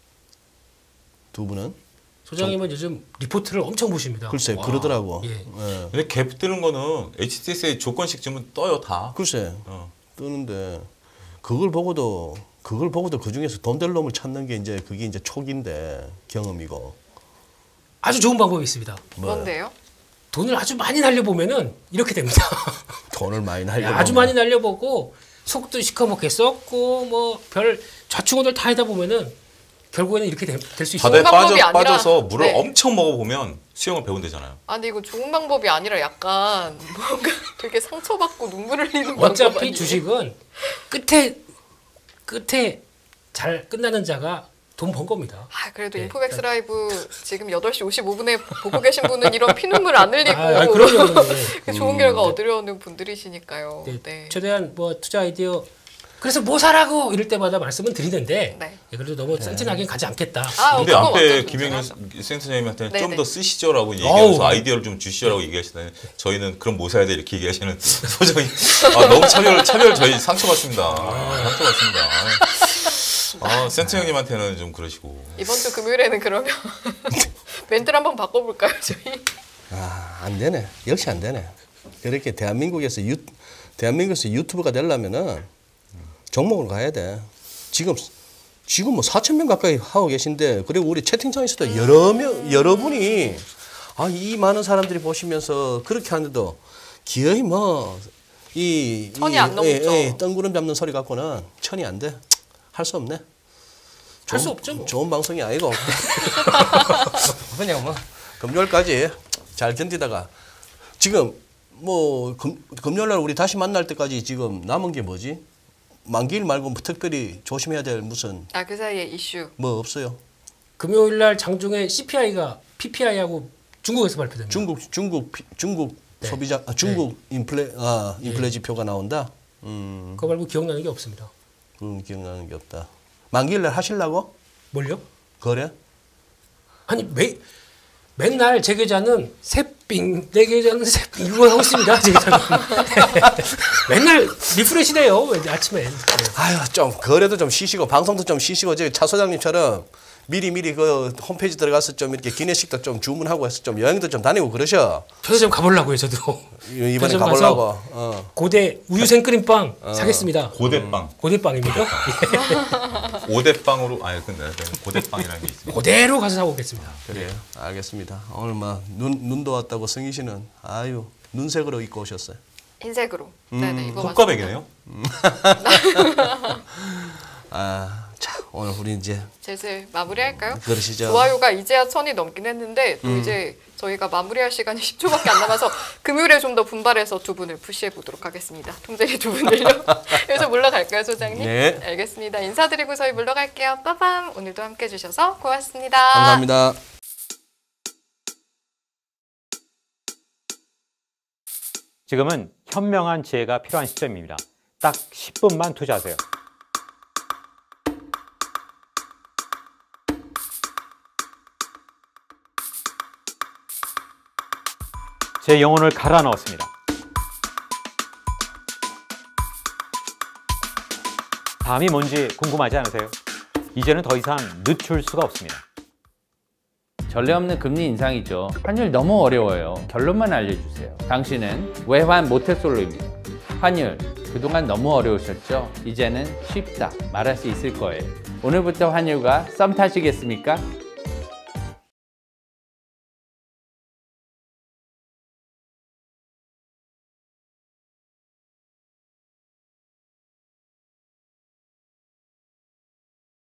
두 분은? 소장님은 요즘 리포트를 엄청 보십니다. 글쎄 와. 그러더라고. 예. 예. 근데 갭 뜨는 거는 HTS에 조건식 주면 떠요 다. 글쎄 어. 뜨는데 그걸 보고도 그 중에서 돈 될 놈을 찾는 게 이제 그게 이제 촉인데 경험이고. 아주 좋은 방법이 있습니다. 뭔데요? 돈을 아주 많이 날려보면은 이렇게 됩니다. 돈을 많이 날려. 아주 많이 날려보고 속도 시커멓게 썼고 뭐 별 좌충우돌 다 하다 보면은 결국에는 이렇게 될 수 있어요. 바다에 방법이 아니라- 빠져서 물을 네. 엄청 먹어보면 수영을 배운대잖아요. 아 근데 이거 좋은 방법이 아니라 약간 뭔가 되게 상처받고 눈물 흘리는 방법 어차피 아니에요? 주식은 끝에 잘 끝나는 자가 돈 번 겁니다. 아 그래도 네, 인포백스 라이브 지금 8시 55분에 보고 계신 분은 이런 피눈물 안 흘리고 그럼요. 네. 좋은 결과 얻으려는 분들이시니까요. 네, 네. 최대한 뭐 투자 아이디어 그래서 뭐 사라고 이럴 때마다 말씀은 드리는데 네. 그래도 너무 센티나게 가지 않겠다. 아, 근데 그거 앞에 완전 김영현 좋죠. 센터장님한테는 네네. 좀 더 쓰시죠라고 얘기하면서 어우. 아이디어를 좀 주시죠라고 얘기하시다니 저희는 그럼 뭐 사야 돼 이렇게 얘기하시는 소장이 너무 차별 저희 상처받습니다. 상처받습니다. 센터 형님한테는 좀 그러시고. 이번 주 금요일에는 그러면 멘트를 한번 바꿔볼까요 저희? 안 되네. 역시 안 되네. 이렇게 대한민국에서 유튜브가 되려면은 종목을 가야 돼. 지금 뭐 4천 명 가까이 하고 계신데 그리고 우리 채팅창에서도 여러분이 이 많은 사람들이 보시면서 그렇게 하는데도 기어이 천이 안 넘죠. 뜬구름 잡는 소리 갖고는 천이 안 돼. 할 수 없네. 할 수 없죠. 뭐. 좋은 방송이 아니고 그냥 뭐 금요일까지 잘 견디다가 지금 뭐 금요일 날 우리 다시 만날 때까지 지금 남은 게 뭐지? 만기일 말고 뭐 특별히 조심해야 될 무슨 그 사이에 이슈. 뭐 없어요. 금요일 날 장중에 CPI가 PPI하고 중국에서 발표됩니다. 중국 네. 소비자 중국 인플레 지표가 나온다. 그거 말고 기억나는 게 없습니다. 그건 기억나는 게 없다. 만기일 날 하시려고? 뭘요? 거래? 아니 맨날 제 계좌는 새삥 내 계좌는 새삥 이거 하고 있습니다. 제 계좌는 맨날 리프레시 돼요. 아침에. 네. 아유 좀 거래도 좀 쉬시고 방송도 좀 쉬시고 저기 차 소장님처럼 미리 그 홈페이지 들어가서 좀 이렇게 기내식도 좀 주문하고 해서 좀 여행도 좀 다니고 그러셔. 저도 좀 가보려고요. 저도 이번에 편의점 가보려고. 가서 고대 우유 생크림빵 사겠습니다. 고대빵. 고대빵입니다. 오대빵으로 근데 고대빵이라는 게 있습니다. 그대로 가서 사고 오겠습니다. 그래요. 알겠습니다. 오늘 눈도 왔다고 승희 씨는 눈색으로 입고 오셨어요. 흰색으로. 네네 이거 호가백이네요. 자 오늘 우리 이제 슬슬 마무리할까요? 그러시죠. 좋아요가 이제야 1000이 넘긴 했는데 또 이제 저희가 마무리할 시간이 10초밖에 안 남아서 금요일에 좀 더 분발해서 두 분을 푸시해 보도록 하겠습니다. 통제리 두 분들요. 그래서 물러갈까요, 소장님? 네. 알겠습니다. 인사드리고 저희 물러갈게요. 빠밤. 오늘도 함께 해주셔서 고맙습니다. 감사합니다. 지금은 현명한 지혜가 필요한 시점입니다. 딱 10분만 투자하세요. 제 영혼을 갈아 넣었습니다. 다음이 뭔지 궁금하지 않으세요? 이제는 더 이상 늦출 수가 없습니다. 전례 없는 금리 인상이죠. 환율 너무 어려워요. 결론만 알려주세요. 당신은 외환 모태솔로입니다. 환율 그동안 너무 어려우셨죠? 이제는 쉽다 말할 수 있을 거예요. 오늘부터 환율과 썸 타시겠습니까?